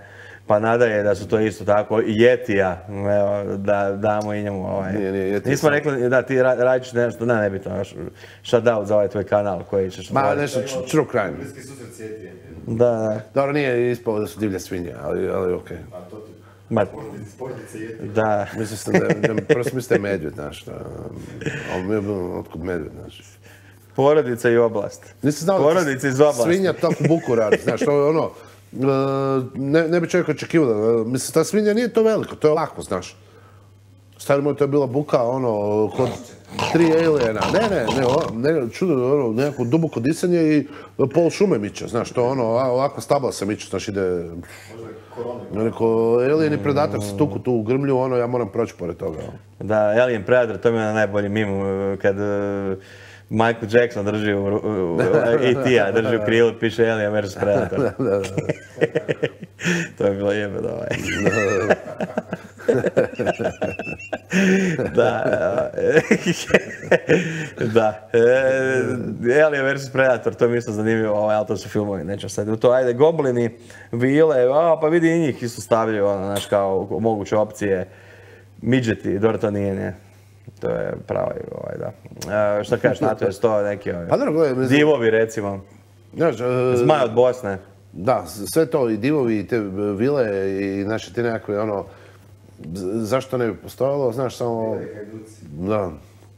Pa nadaje da su to isto tako i Jetija, evo, da damo i njemu ovaj. Nije, nije, Yeti Nismo sam- rekli da ti ra- radiš nešto, ne, nebitno, još shoutout za ovaj tvoj kanal koji ćeš... Ma, raditi. nešto č- true crime. Bliski susret s Yetijem. Da, da, Dobro, nije ispalo da su divlje svinje, ali, ali okej. A to ti... ma, Porodice, porodice Yeti. da. Mislio sam da, da prvo sam mislio da je medvjed, znaš, da, ali mi je bilo otkud medvjed, znaš. Porodica i oblast. Nisam znao Porodica iz oblasti. svinja takvu buku radi, znaš, to je ono, e, ne, ne bi čovjek očekivao da, mislim, ta svinja nije to veliko, to je lako, znaš. Stari moj, to je bila buka, ono, kod tri aliena, ne, ne, ne, o, ne čudo, ono, nekako duboko disanje i pol šume miče, znaš, to ono, a, ovako stabla se miče, znaš, ide, Možda korona. neko, alien i predator se tuku tu u grmlju, ono, ja moram proći pored toga, ono. Da, Alien Predator, to mi je najbolji mim, kad uh, Michael Jackson drži u, u, u E T-a, drži u krilu, piše Alien versus Predator. Da, da, da. To je bilo jebeno ovaj. Da, da. E, Alien versus Predator, to mi isto zanimljivo, ovaj, ali to su filmovi, neću sad u to. Ajde, Goblini, Vile, a, pa vidi i njih isto stavljaju, ono, znaš, kao moguće opcije. Midgeti, dobro to nije, ne. To je pravi, ovaj, da. E, šta kažeš na to, je to neki, ovaj, Pa dobro, gledaj, mislim, divovi, recimo. znaš, e, Zmaj od Bosne. da, sve to, i divovi, i te vile, i naše ti nekakve, ono, z- zašto ne bi postojalo, znaš, samo, da,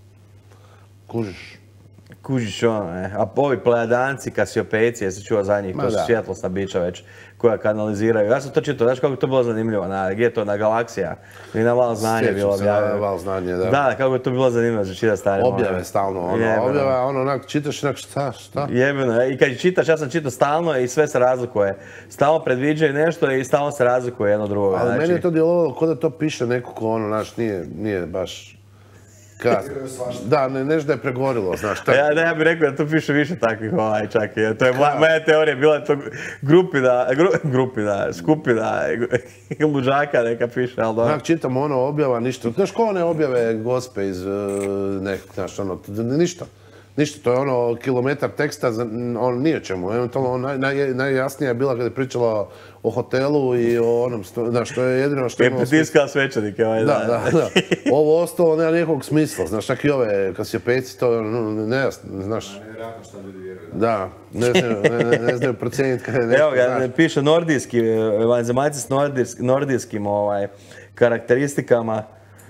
kužiš. Kužiš ono, ne. A ovi plejadanci, kasiopejci, jesi čuo za njih, Ma to su da. svjetlosna bića već, koja kanaliziraju. Ja sam to čitao, znaš kako je to bilo zanimljivo, na, gdje je to, na Galaksija, i na Val znanja Sjećam bilo se na objavljeno. Val znanje, da. Da, kako je to bilo zanimljivo za čitati stare. Objave stalno, ono, Jebeno. objave, ono, onak, čitaš, onak, šta, šta? Jebeno, i kad čitaš, ja sam čitao stalno i sve se razlikuje. Stalno predviđaju nešto i stalno se razlikuje jedno drugo. Ali znači. meni je to djelovalo kao da to piše neko ko, ono, znaš, nije, nije baš, kad, da, ne, nešto da je pregorilo, znaš, to je- Ja, da, ja bih rekao da tu piše više takvih, ovaj, čak i, to je moja, moja teorija bila to grupina, gru, grupina, skupina luđaka neka piše, ali dobro. Onak čitam ono objava, ništa. Znaš ko one objave gospe iz nekog, znaš, ono, t- ništa. Ništa, to je ono kilometar teksta, za- on nije čemu. Eventualno, naj, naj, najjasnija je bila kada je pričala o hotelu i o onom, sto- znaš, to je jedino što Je imalo smisla. pritiskao svećenike, ovaj, Da, da, da. Ovo ostalo nema nikakvog smisla. Znaš, čak i ove kasiopejci, to je ono, nejasno, znaš. Nevjerojatno što ljudi vjeruju. Da, ne znaju, ne, ne, ne znaju procijeniti kada je nešto, Evo ga, znaš. piše nordijski, vanzemaljci s nordijsk, nordijskim ovaj, karakteristikama.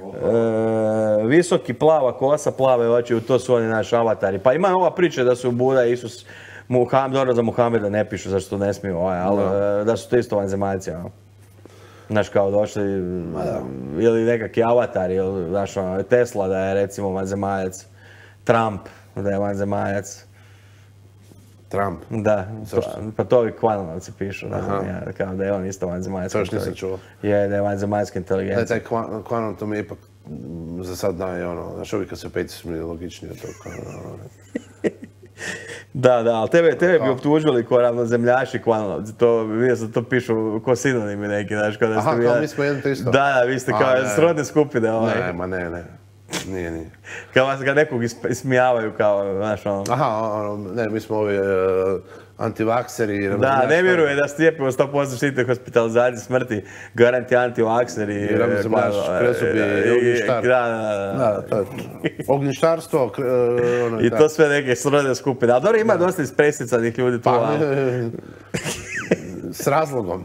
E, visoki, plava kosa, plave oči, to su oni naši avatari. Pa ima ova priča da su Buda i Isus, Muhammed, dobro za Muhameda ne pišu, zašto to ne smiju, ovaj, ali e, da su to isto vanzemaljci. Ono. Znaš, kao došli, ili nekakvi avatari, ili, znaš, ono, Tesla da je recimo vanzemaljac, Trump da je vanzemaljac. Trump. Da, Zašto? pa, pa to ovi kvanonovci pišu, ne znam ja, kao da je on isto vanzemaljska To još nisam inteligencija. čuo. Je, da je vanzemaljska Da, inteligencija. taj kvan- kvanom to mi je ipak mm, za sad naj, ono, znaš, ovi kasiopejci su mi logičniji od toga. Ono, Da, da, ali tebe, tebe bi optužili ko ravnozemljaši kvanonovci, to, vidio sam to pišu ko sinonimi neki, znaš, kao da Aha, ste kao vi- mi smo jedno te isto. Da, da, vi ste A, kao ne. srodne skupine, ovaj. Ne, ma ne, ne. Nije, nije. Kao vas ga nekog isp- ismijavaju, kao, znaš, ono. Aha, ono, ne, mi smo ovi uh, antivakseri. Da, ne vjeruje da stjepivo sto posto štite hospitalizaciju smrti, garanti antivakseri. I ravnozemljaš, kvano- kresobi da, i ognjištar. Da, da, da. Da, to je ognjištarstvo, kre- ono, I da. to sve neke srodne skupine. Ali dobro, ima dosta ispresicanih ljudi tu. Pa, ali- s razlogom.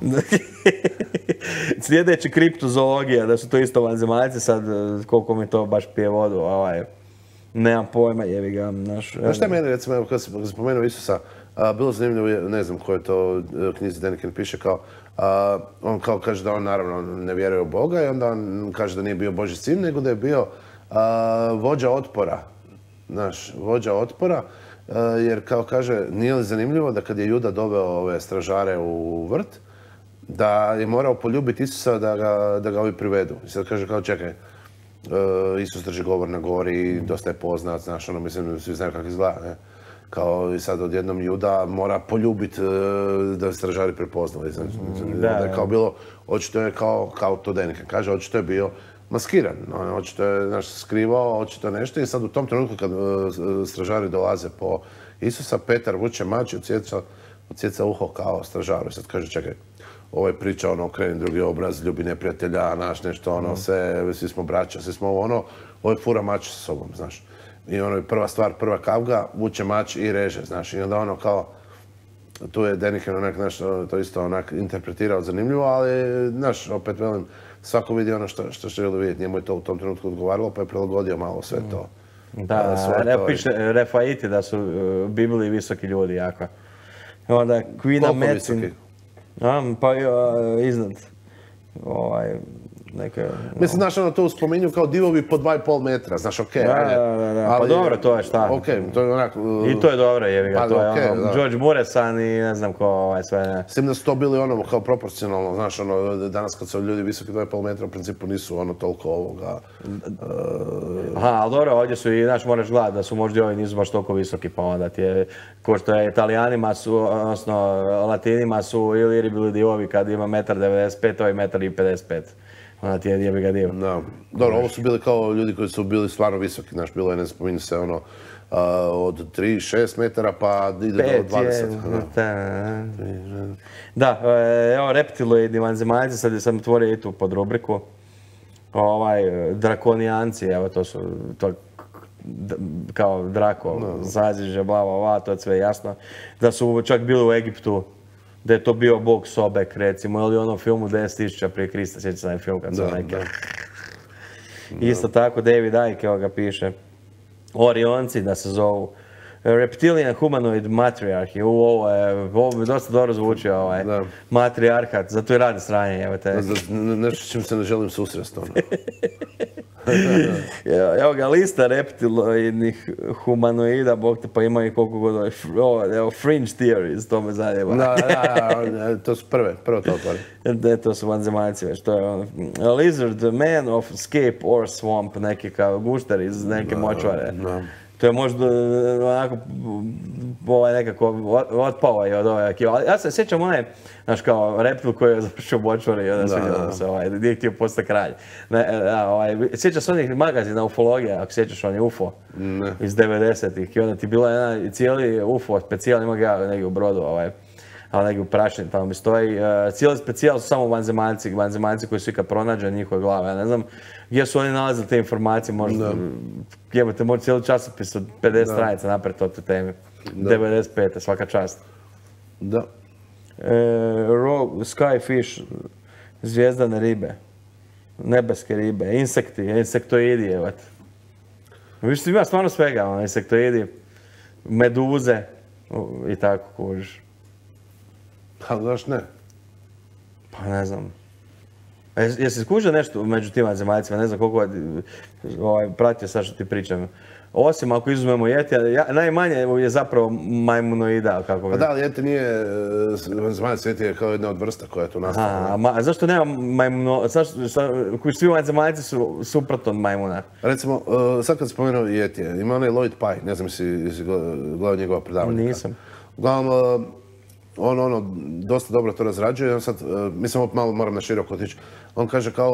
Sljedeći kriptozoologija, da su to isto vanzemaljci, sad e, koliko mi to baš pije vodu, ovaj, nemam pojma, jebi ga, znaš. Znaš šta je meni, recimo, evo, kad sam kad sam spomenuo Isusa, a, bilo zanimljivo, ne znam ko je to, e, knjizi Deniken piše kao, a, on kao kaže da on naravno ne vjeruje u Boga i onda on kaže da nije bio Božji sin, nego da je bio a, vođa otpora. Znaš, vođa otpora, a, jer kao kaže, nije li zanimljivo da kad je Juda doveo ove stražare u vrt, da je morao poljubiti Isusa da ga, da ga ovi privedu. I sad kaže kao čekaj, Uh, Isus drži govor na gori, dosta je poznat, znaš, ono, mislim, svi znaju kako izgleda, ne? Kao i sad odjednom Juda mora poljubiti uh, da stražari prepoznali, znači, da, onda je da. kao bilo, očito je kao, kao to Deniken kaže, očito je bio maskiran, ono, očito je, znaš, skrivao, očito nešto i sad u tom trenutku kad uh, stražari dolaze po Isusa, Petar vuče mač i odsjeca, odsjeca uho kao stražaru i sad kaže, čekaj, ovaj priča, ono, okreni drugi obraz, ljubi neprijatelja, naš nešto, ono, sve, svi smo braća, svi smo ovo, ono, ovaj fura mač sa sobom, znaš. I ono, prva stvar, prva kavga, vuče mač i reže, znaš. I onda ono, kao, tu je Deniken onak, znaš, to isto onak interpretirao zanimljivo, ali, znaš, opet velim, svako vidi ono što, što želi vidjeti. Njemu je to u tom trenutku odgovaralo, pa je prilagodio malo sve to. Da, ne piše Refaiti da su uh, bi bili visoki ljudi jako. I onda Queen Koliko Metsin, visoki? a, pa uh, iznad. Ovaj, neke... Mislim, znaš, ono, to spominju kao divovi po dva i pol metra, znaš, okej, Da, ajde. da, da, da. Pa Ali, dobro, to je šta. Okej, to je onak... uh, I to je dobro, jebi ga, Pa, to je okej, ono, da. George Muresan i ne znam ko, ovaj, sve ne. S tim da su to bili ono kao proporcionalno, znaš, ono, danas kad su ljudi visoki dva i pol metra, u principu nisu ono toliko ovoga... uh, Aha, ali dobro, ovdje su i, znaš, moraš gledati da su možda i ovi nisu baš toliko visoki, pa onda ti je, ko što je Italijanima su, odnosno Latinima su ili iri bili divovi kad ima jedan devedeset pet, ovaj jedan pedeset pet. Onda ti je jebi ga div. Da. Dobro, ovo su bili kao ljudi koji su bili stvarno visoki, znaš, bilo je, ne spominju se ono, uh, od tri šest metara pa ide do Pet dvadeset. je, Da. da, e, evo reptiloidi vanzemaljci, sad sam otvorio i tu pod rubriku. Ovaj, drakonijanci, evo to su, to d- kao drako, zaziže, bla, bla, bla, to je sve jasno. Da su čak bili u Egiptu, da je to bio bog Sobek, recimo, ili ono filmu deset tisuća prije Krista, sjeća se onaj film kad su Da, neke. da. Isto tako, David Icke, evo ga piše, Orionci da se zovu. Reptilian Humanoid Matriarchy, u, ovo je, ovo bi dosta dobro zvučio, ovaj, Da. matriarhat, zato i radi sranje, evo te. Za- ne- Nešto s čim se ne želim susresti, ono. Evo evo ga, lista reptiloidnih humanoida, bog te, pa ima i koliko god, ovaj, fr- ovo, evo, fringe theories, to me zanima. Da, da, da, to su prve, prvo to otvori. Ne, to su vanzemaljci već, to je ono. A lizard, man of scape or swamp, neki kao gušter iz neke močvare. da. To je možda onako, ovaj nekako otpao je od ove akiva. Ja se sjećam onaj, znaš kao reptil koji je završio u močvari i onda svidjelo mu se, ovaj, nije htio postati kralj. Ne, a, ovaj, sjećaš se onih magazina ufologija, ako sjećaš on je U F O Ne. iz devedesetih i onda ti bila jedna cijeli U F O specijal, ima ga ja negdje u Brodu, ovaj, ali negdje u Prašini tamo mi stoji. Uh, cijeli specijal su samo vanzemaljci, vanzemaljci koji su ikad pronađeni njihove glave. Ja ne znam gdje su oni nalazili te informacije, možda, jebote, možda cijeli časopis od pedeset stranica naprijed o toj temi. devedeset pete svaka čast. Da. E, rogue, skyfish, zvijezdane ribe, nebeske ribe, insekti, insektoidi, evo. Viš, ima stvarno svega, ono, insektoidi, meduze u, i tako kužiš. Pa, znaš, ne. Pa ne znam. A jes- Jesi skužio nešto među tim vanzemaljcima, ne znam koliko je, ovaj, pratio sad što ti pričam. Osim ako izuzmemo jetija, ja, najmanje je zapravo majmunoida, kako Pa ga... da, ali jeti nije, vanzemaljci svijeti je kao jedna od vrsta koja je tu nastala. A, ma, a zašto nema majmuno... Zašto, šta, koji svi vanzemaljci su suprotno od majmuna? Recimo, uh, sad kad spomenuo Jetije, ima onaj Lloyd Pye, ne znam jesi jesi gledao njegova predavanja. Nisam. Uglavnom, uh, on ono, dosta dobro to razrađuje, on sad, uh, mislim, opet malo moram na široko otići. On kaže kao,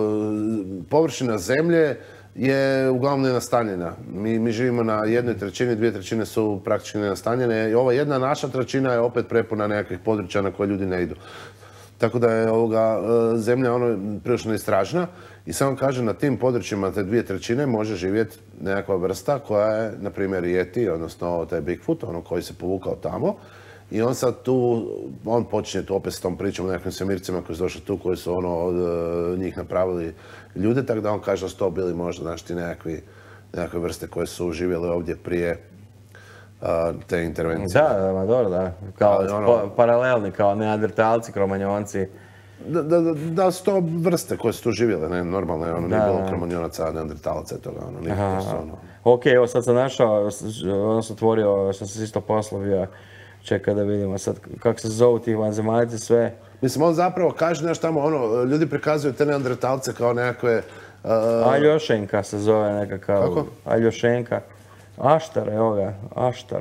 uh, površina zemlje je uglavnom nenastanjena. Mi, mi živimo na jednoj trećini, dvije trećine su praktički nenastanjene i ova jedna naša trećina je opet prepuna nekakvih područja na koje ljudi ne idu. Tako da je ovoga, uh, zemlja ono prilično istražna i samo kaže na tim područjima te dvije trećine može živjeti nekakva vrsta koja je, na primjer, Yeti, odnosno taj Bigfoot, ono koji se povukao tamo. I on sad tu, on počinje tu opet s tom pričom o nekakvim svemircima koji su došli tu, koji su ono od uh, njih napravili ljude, tako da on kaže da su to bili možda, znaš, ti nekakvi, nekakve vrste koje su živjele ovdje prije uh, te intervencije. Da, da, ma dobro, da. Kao Ali ono- pa- paralelni, kao neandertalci, kromanjonci. Da, da, da, da su to vrste koje su tu živjele, ne, normalno je, ono, nije Da, bilo da. kromanjonaca, neandertalaca i toga, ono, nikako su, ono. Ok, evo sad sam našao, odnosno otvorio, sam se isto poslovio, čekaj da vidimo sad kako se zovu tih vanzemaljci sve. Mislim, on zapravo kaže, znaš, tamo, ono, ljudi prikazuju te neandertalce kao nekakve... Uh, Aljošenka se zove nekakav. Kako? Aljošenka. Aštar, evo ga, Aštar.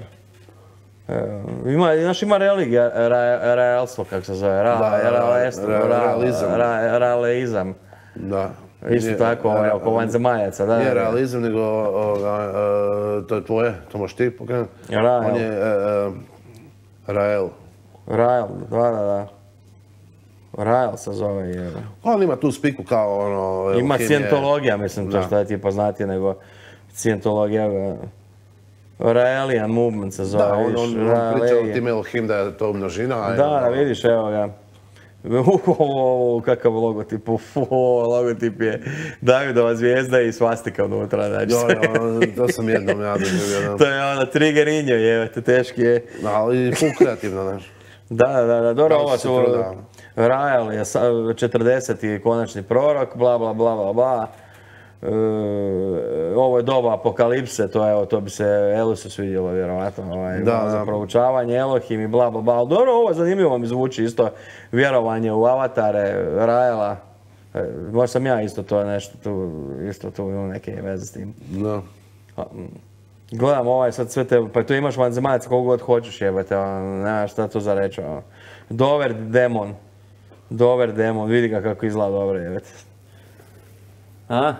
E, ima, znaš, ima religija, ra, realstvo, kako se zove, ra, Da, realestvo, ra- ra- realizam. ra- realizam. da. Isto Nije- tako, ovaj, oko vanzemaljaca, da. Nije da. realizam, nego ovoga, uh, to je tvoje, to možeš ti pokrenuti. Rael. On je uh, uh, Rael. Rael, da, da, da. Rael se zove, je. On ima tu spiku kao ono... Ima hemije. Scientologija, mislim, to što je ti poznatije nego Scientologija. Raelian Movement se zove. Da, on, vidiš, on, on priča o Raelian. tim Elohim da je to množina. a Da, ono- da, vidiš, evo ga. Uuu, kakav logotip, ufu, logotip je Davidova zvijezda i svastika unutra, znači. Jo, jo, to sam jednom ja doživio. To je ono, triggerinjo, jevete, teški je. Ali full kreativno, znaš. Da, da, da, dobro, Malo ovo se su, truda. Rael je sa- četrdeseti konačni prorok, bla, bla, bla, bla, bla. E, ovo je doba apokalipse, to, evo, to bi se Elisu svidjelo vjerovatno, ovaj, Da, malo za da. proučavanje, Elohim i bla, bla, bla. Ali dobro, ovo je zanimljivo mi zvuči isto, vjerovanje u avatare Raela. E, možda sam ja isto to nešto tu, isto tu imam neke veze s tim. Da. Gledam ovaj sad sve te, pa tu imaš vanzemaljaca koliko god hoćeš jebate, ono, nemaš šta tu za reći. Ono. Dover Demon. Dover Demon, vidi ga kako izgleda dobro jebate. A?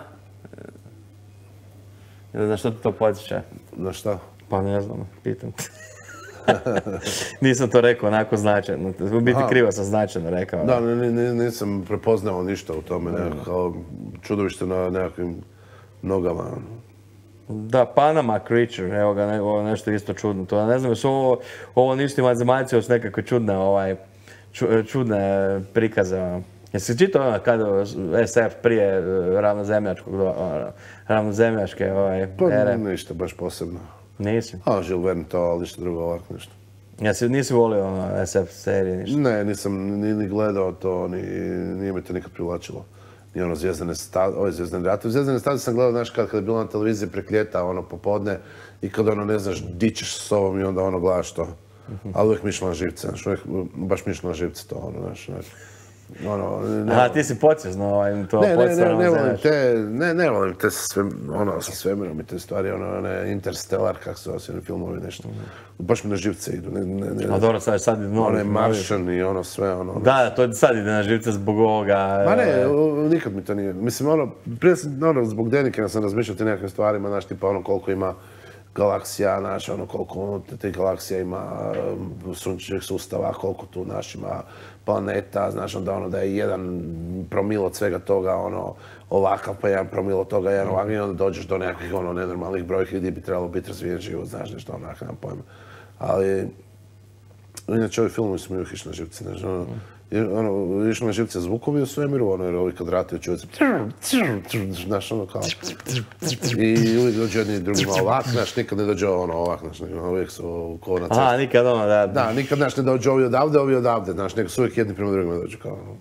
Ne znam što ti to podsjeća? Na šta? Pa ne znam, pitam te. Nisam to rekao onako značajno, u biti Aha. krivo sam značajno rekao. Da, ni- ni- nisam prepoznao ništa u tome, nekako, kao čudovište na nekakvim nogama. Da, Panama Creature, evo ga, ne, ovo je nešto isto čudno. To, ne znam, jesu ovo, ovo nisu ti vanzemaljci, ovo su nekakve čudne, ovaj, ču- čudne prikaze. Ono. Jesi čitao ono kad S F prije eh, ravnozemljačkog, do- ono, ravnozemljačke ovaj, Pa ere? ništa baš posebno. Nisi? A, Jules Verne to, ali ništa drugo ovako nešto. Jesi, nisi volio ono S F serije ništa? Ne, nisam ni, ni gledao to, ni, nije me to nikad privlačilo. Ni ono Zvijezdane staze, ove Zvijezdane rate. Zvijezdane staze sam gledao, znaš, kad, kad je bilo na televiziji prek ljeta, ono, popodne, i kad ono, ne znaš, dičeš s sobom i onda ono gledaš to. Ali uvijek mi je išlo na živce, znaš, uvijek, baš mi je išlo na živce to, ono, znaš, znaš. Ono, ne, Aha, ti si podsvjesno ovaj, to ne, ne, ne, podsvjesno ne volim ravnozemljačko. te, ne, ne volim te sve, ono, sa svemirom i te stvari, ono, ne, Interstellar, kako se zove, filmovi, nešto. Baš mi na živce idu, ne, ne, ne. A dobro, sad, sad je novi. Onaj Martian i ono sve, ono. Da, to sad ide na živce zbog ovoga. Ma ne, eh, o- nikad mi to nije. Mislim, ono, prije sam, ono, zbog Denikina sam razmišljao o tim nekakvim stvarima, znaš, tipa ono koliko ima galaksija, znaš, ono koliko unutar tih galaksija ima um, sunčevih sustava, koliko tu, znaš, ima planeta, znaš, onda ono da je jedan promil od svega toga, ono, ovakav, pa jedan promil od toga, jedan ovakav, i onda dođeš do nekakvih, ono, nenormalnih brojki gdje bi trebalo biti razvijen život, znaš, nešto onak, nemam pojma. Ali, inače, ovi filmovi su mi uvijek išli na živce, znaš, ono, jer, ono, išli na živce zvukovi u svemiru, ono, jer ovi kad rataju čuju se, znaš, ono, kao, i uvijek dođe jedni drugima ovak, znaš, nikad ne dođe ono ovak, znaš, nego uvijek su ko na cesti. Aha, nikad ono, da. Da, nikad, znaš, ne dođe ovi odavde, ovi odavde, znaš, nego su uvijek jedni prema drugima dođu, kao, ono.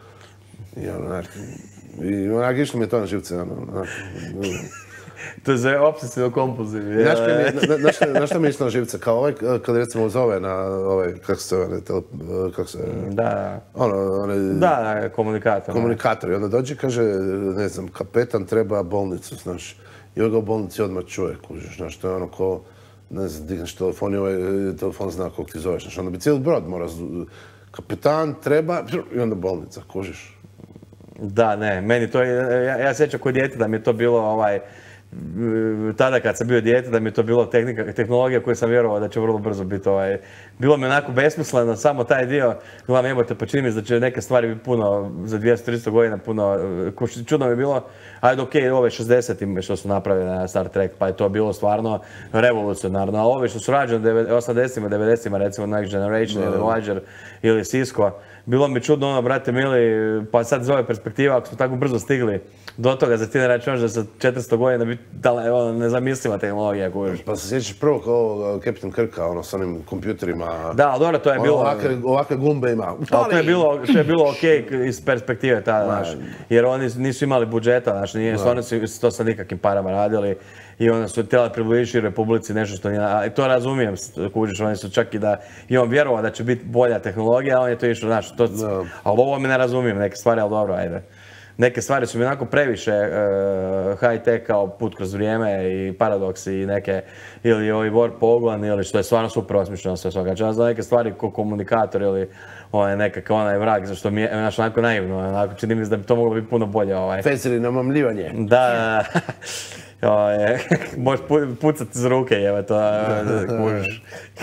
I ono, znaš, i onak išlo mi je to na živce, ono, znaš, To je za obsesivno kompulzivni. Znaš kaj mi je- na- znaš šta- znaš šta mi je išlo na živce, kao ovaj, kad recimo zove na ovaj, kako se zove, tele, kako se, Da, ono, onaj, da, da, komunikator. komunikator. I onda dođe i kaže, ne znam, kapetan treba bolnicu, znaš. I ovaj ga u bolnici odmah čuje, kužiš, znaš, to je ono ko, ne znam, digneš telefon i ovaj telefon zna kog ti zoveš, znaš, onda bi cijeli brod mora, z- kapetan treba, i onda bolnica, kužiš. Da, ne, meni to je, ja, ja sjećam kod dijete da mi je to bilo ovaj, m, tada kad sam bio dijete da mi je to bilo tehnika, tehnologija koju sam vjerovao da će vrlo brzo biti ovaj, bilo mi onako besmisleno, samo taj dio, gledam jebote, pa čini mi se da će neke stvari biti puno, za dvjesto tristo godina puno, ko što čudno mi je bilo, ajde okej, ove šezdesetim što su napravili na Star Trek, pa je to bilo stvarno revolucionarno, ali ove što su rađene u osamdesetima, devedesetima, recimo Next Generation ili Voyager ili Cisco, bilo mi čudno ono, brate mili, pa sad iz ove perspektive, ako smo tako brzo stigli do toga, za ti ne računaš da sa četiristo godina biti ono, nezamisliva tehnologija, kužiš. Pa se sjećaš prvo kao Captain Kirka, ono, s onim kompjuterima. Da, ali dobro, to je Ono, bilo... ovakve, ovakve gumbe ima. Ali to je bilo, to je bilo okej iz perspektive tada, znaš, jer oni nisu imali budžeta, znaš, nije, stvarno su to sa nikakvim parama radili i onda su htjeli približiti Republici nešto što nije, ali to razumijem, kužiš, oni su čak i da, i on vjerovao da će biti bolja tehnologija, a on je to išao, znaš, to, ali ovo mi ne razumijem, neke stvari, ali dobro, ajde. Neke stvari su mi onako previše uh, high-tech kao put kroz vrijeme i paradoksi i neke, ili ovi warp pogon, ili što je stvarno super osmišljeno sve svaka čast, za neke stvari ko komunikator ili onaj nekakav onaj vrag, zašto mi je, znaš, onako naivno, onako čini mi se da bi to moglo biti puno bolje, ovaj. Fezeri namamljivanje. Da, možeš pucati iz ruke, jeve, to kužiš.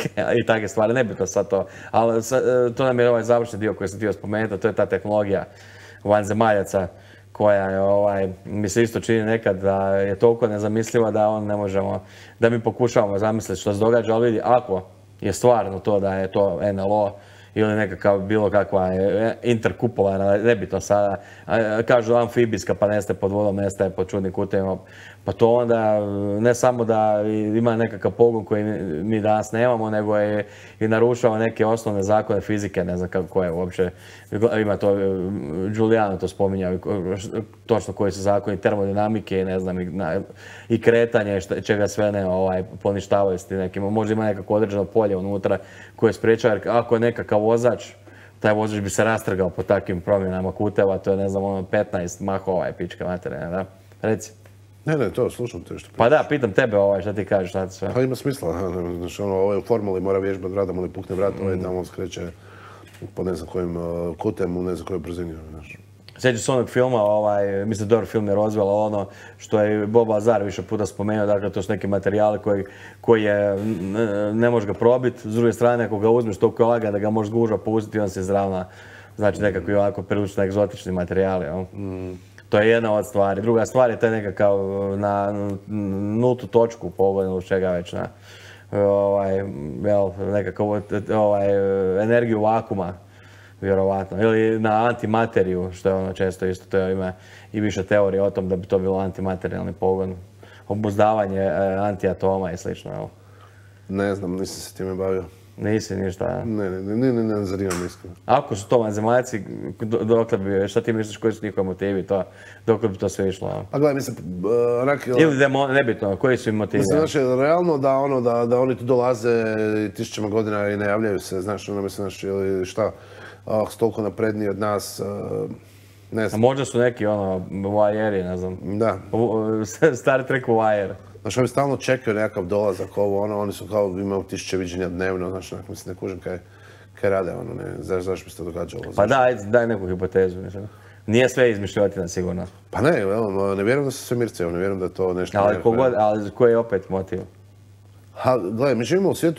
I takve stvari, ne bi to sad to. Ali to nam je ovaj završni dio koji sam htio spomenuti, to je ta tehnologija vanzemaljaca koja je, ovaj, mi se isto čini nekad da je toliko nezamisliva da on ne možemo, da mi pokušavamo zamisliti što se događa, ali vidi, ako je stvarno to da je to en el o ili nekakav bilo kakva interkupolarna, nebitno sada, kažu amfibijska pa nestaje pod vodom, nestaje pod čudnim kutevima, pa to onda ne samo da ima nekakav pogon koji mi danas nemamo, nego je i narušava neke osnovne zakone fizike, ne znam kako je uopće, ima to, Giuliano to spominjao, točno koji su zakoni termodinamike, ne znam, i kretanje, čega sve ne ovaj, poništavaju s tim nekim, možda ima nekako određeno polje unutra koje sprečava, jer ako je nekakav vozač, taj vozač bi se rastrgao po takvim promjenama kuteva, to je ne znam ono petnaest mahova je pička materina, da? Reci. Ne, ne, to, slušam te što pričaš. Pa da, pitam tebe ovaj, šta ti kažeš, šta ti sve? Pa ima smisla, znači ono, ovaj u formuli mora vježbati vrat, da mu ne pukne vrat, ovaj da mu skreće po ne znam kojim kutem, u ne znam kojoj brzini, znaš. Sjećam se onog filma, ovaj, mislim, dobar film je Rozvela, ono što je Bob Lazar više puta spomenuo, dakle, to su neki materijali koji, koji je, ne, ne možeš ga probiti, s druge strane, ako ga uzmeš toliko je lagan da ga možeš gužva pustiti, on se izravna, znači nekakvi ovako prilično egzotični materijali, jel? Mm. To je jedna od stvari. Druga stvar je taj nekakav na nultu točku pogodno, čega već na ovaj, jel, nekakav ovaj, energiju vakuma, vjerovatno. Ili na antimateriju, što je ono često isto, to ima i više teorije o tom da bi to bilo antimaterijalni pogon. Obuzdavanje antiatoma i slično, jel? Ne znam, nisam se time bavio. Nisi ništa? Ne, ne, ne, ne, ne zanimam iskreno. Ako su to vanzemaljci, dokle bi, šta ti misliš, koji su njihovi motivi, to, dokle bi to sve išlo? Pa gledaj, mislim, onak... Ili demon, nebitno, koji su im motivi? Mislim, znači, realno da, ono, da, da oni tu dolaze tisućama godina i ne javljaju se, znaš, ono, mislim, znači, ili šta, uh, s toliko napredniji od nas, uh, ne znam. A možda su neki, ono, voajeri, ne znam. Da. Star Trek voajer. Znaš, oni stalno čekaju nekakav dolazak, ovo, ono, oni su kao imaju tisuće viđenja dnevno, znaš, onak, mislim, ne kužim kaj, kaj rade, ono, ne, znaš, zašto bi se to događalo. Pa da, ajde, daj neku hipotezu, mislim. Nije sve izmišljotina, sigurno. Pa ne, evo, ne vjerujem da su sve mirce, ne vjerujem da je to nešto... Ali kogod, ali koji je opet motiv? Ha, gledaj, mi živimo u svijetu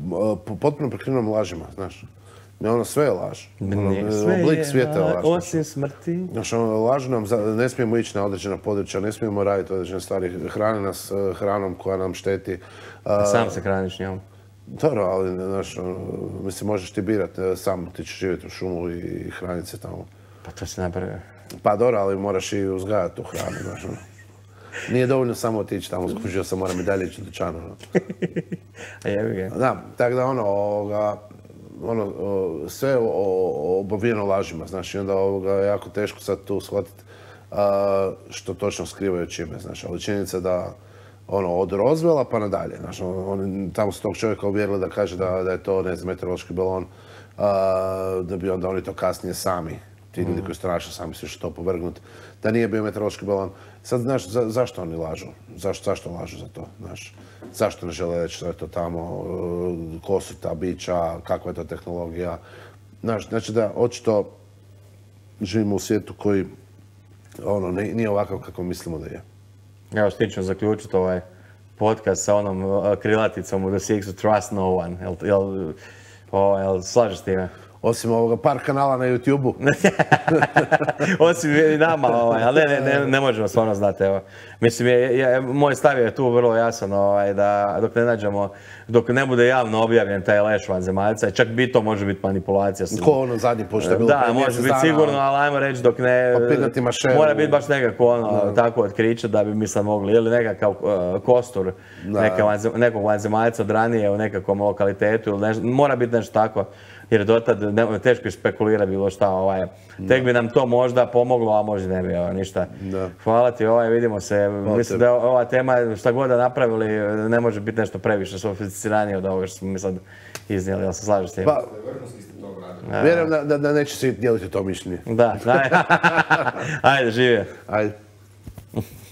potpuno prekrivenom lažima, znaš. Ne, ono, sve je laž. Ono, sve oblik je svijeta je laž. Osim smrti. Znaš, ono, lažu nam, ne smijemo ići na određena područja, ne smijemo raditi određene stvari, hrane nas hranom koja nam šteti. A sam se hraniš njom. Dobro, ali, znaš, ono, mislim, možeš ti birati, sam ti ćeš živjeti u šumu i hraniti se tamo. Pa to se napravio. Pa dobro, ali moraš i uzgajati tu hranu, znaš, ono. Nije dovoljno samo otići tamo, skužio sam, moram i dalje ići u dućanu, ono. A jebi ga. Da, tako da, ono, ovoga, ono, sve obavijeno lažima, znaš, i onda ovoga je jako teško sad tu shvatiti što točno skrivaju čime, znaš, ali činjenica da, ono, od Rozvela pa nadalje, znaš, oni tamo su tog čovjeka uvjerili da kaže da, da je to, ne znam, meteorološki balon, da bi onda oni to kasnije sami, ti ljudi koji straše, sami su što to povrgnuti, da nije bio meteorološki balon. Sad, znaš, za, zašto oni lažu? Zašto, zašto lažu za to, znaš? Zašto ne žele reći što je to tamo, ko su ta bića, kakva je to tehnologija? Znaš, znači da, očito živimo u svijetu koji, ono, nije ovakav kako mislimo da je. Evo, stično zaključiti ovaj podcast sa onom krilaticom u The Sixu, Trust No One. Jel, jel, o, jel slažeš s time? Osim ovoga par kanala na YouTube-u. Osim i nama, ovaj, ali ne, ne, ne možemo stvarno znati, evo. Mislim, je, je, moj stav je tu vrlo jasan, ovaj, da dok ne nađemo, dok ne bude javno objavljen taj leš vanzemaljca, čak bi to može biti manipulacija. Ko ono zadnji put što je bilo? Da, može biti sigurno, ali ajmo reći dok ne... Mora biti baš nekako ono, tako otkriće da bi mi sad mogli, ili nekakav uh, kostur neka vanze, nekog vanzemaljca od ranije u nekakvom lokalitetu, ili nešto, mora biti nešto tako. Jer dotad ne, teško je spekulirati bilo šta, ovaj, tek bi nam to možda pomoglo, a možda ne bi, ovaj, ništa. Da. Hvala ti, ovaj, vidimo se. Hvala Mislim te. Da ova tema, šta god da napravili, ne može biti nešto previše sofisticiranije od ovoga što smo mi sad iznijeli, jel se slažeš s tim? Pa, vjerujem da, da, da neće svi dijeliti to mišljenje. Da, ajde, ajde živje. Ajde.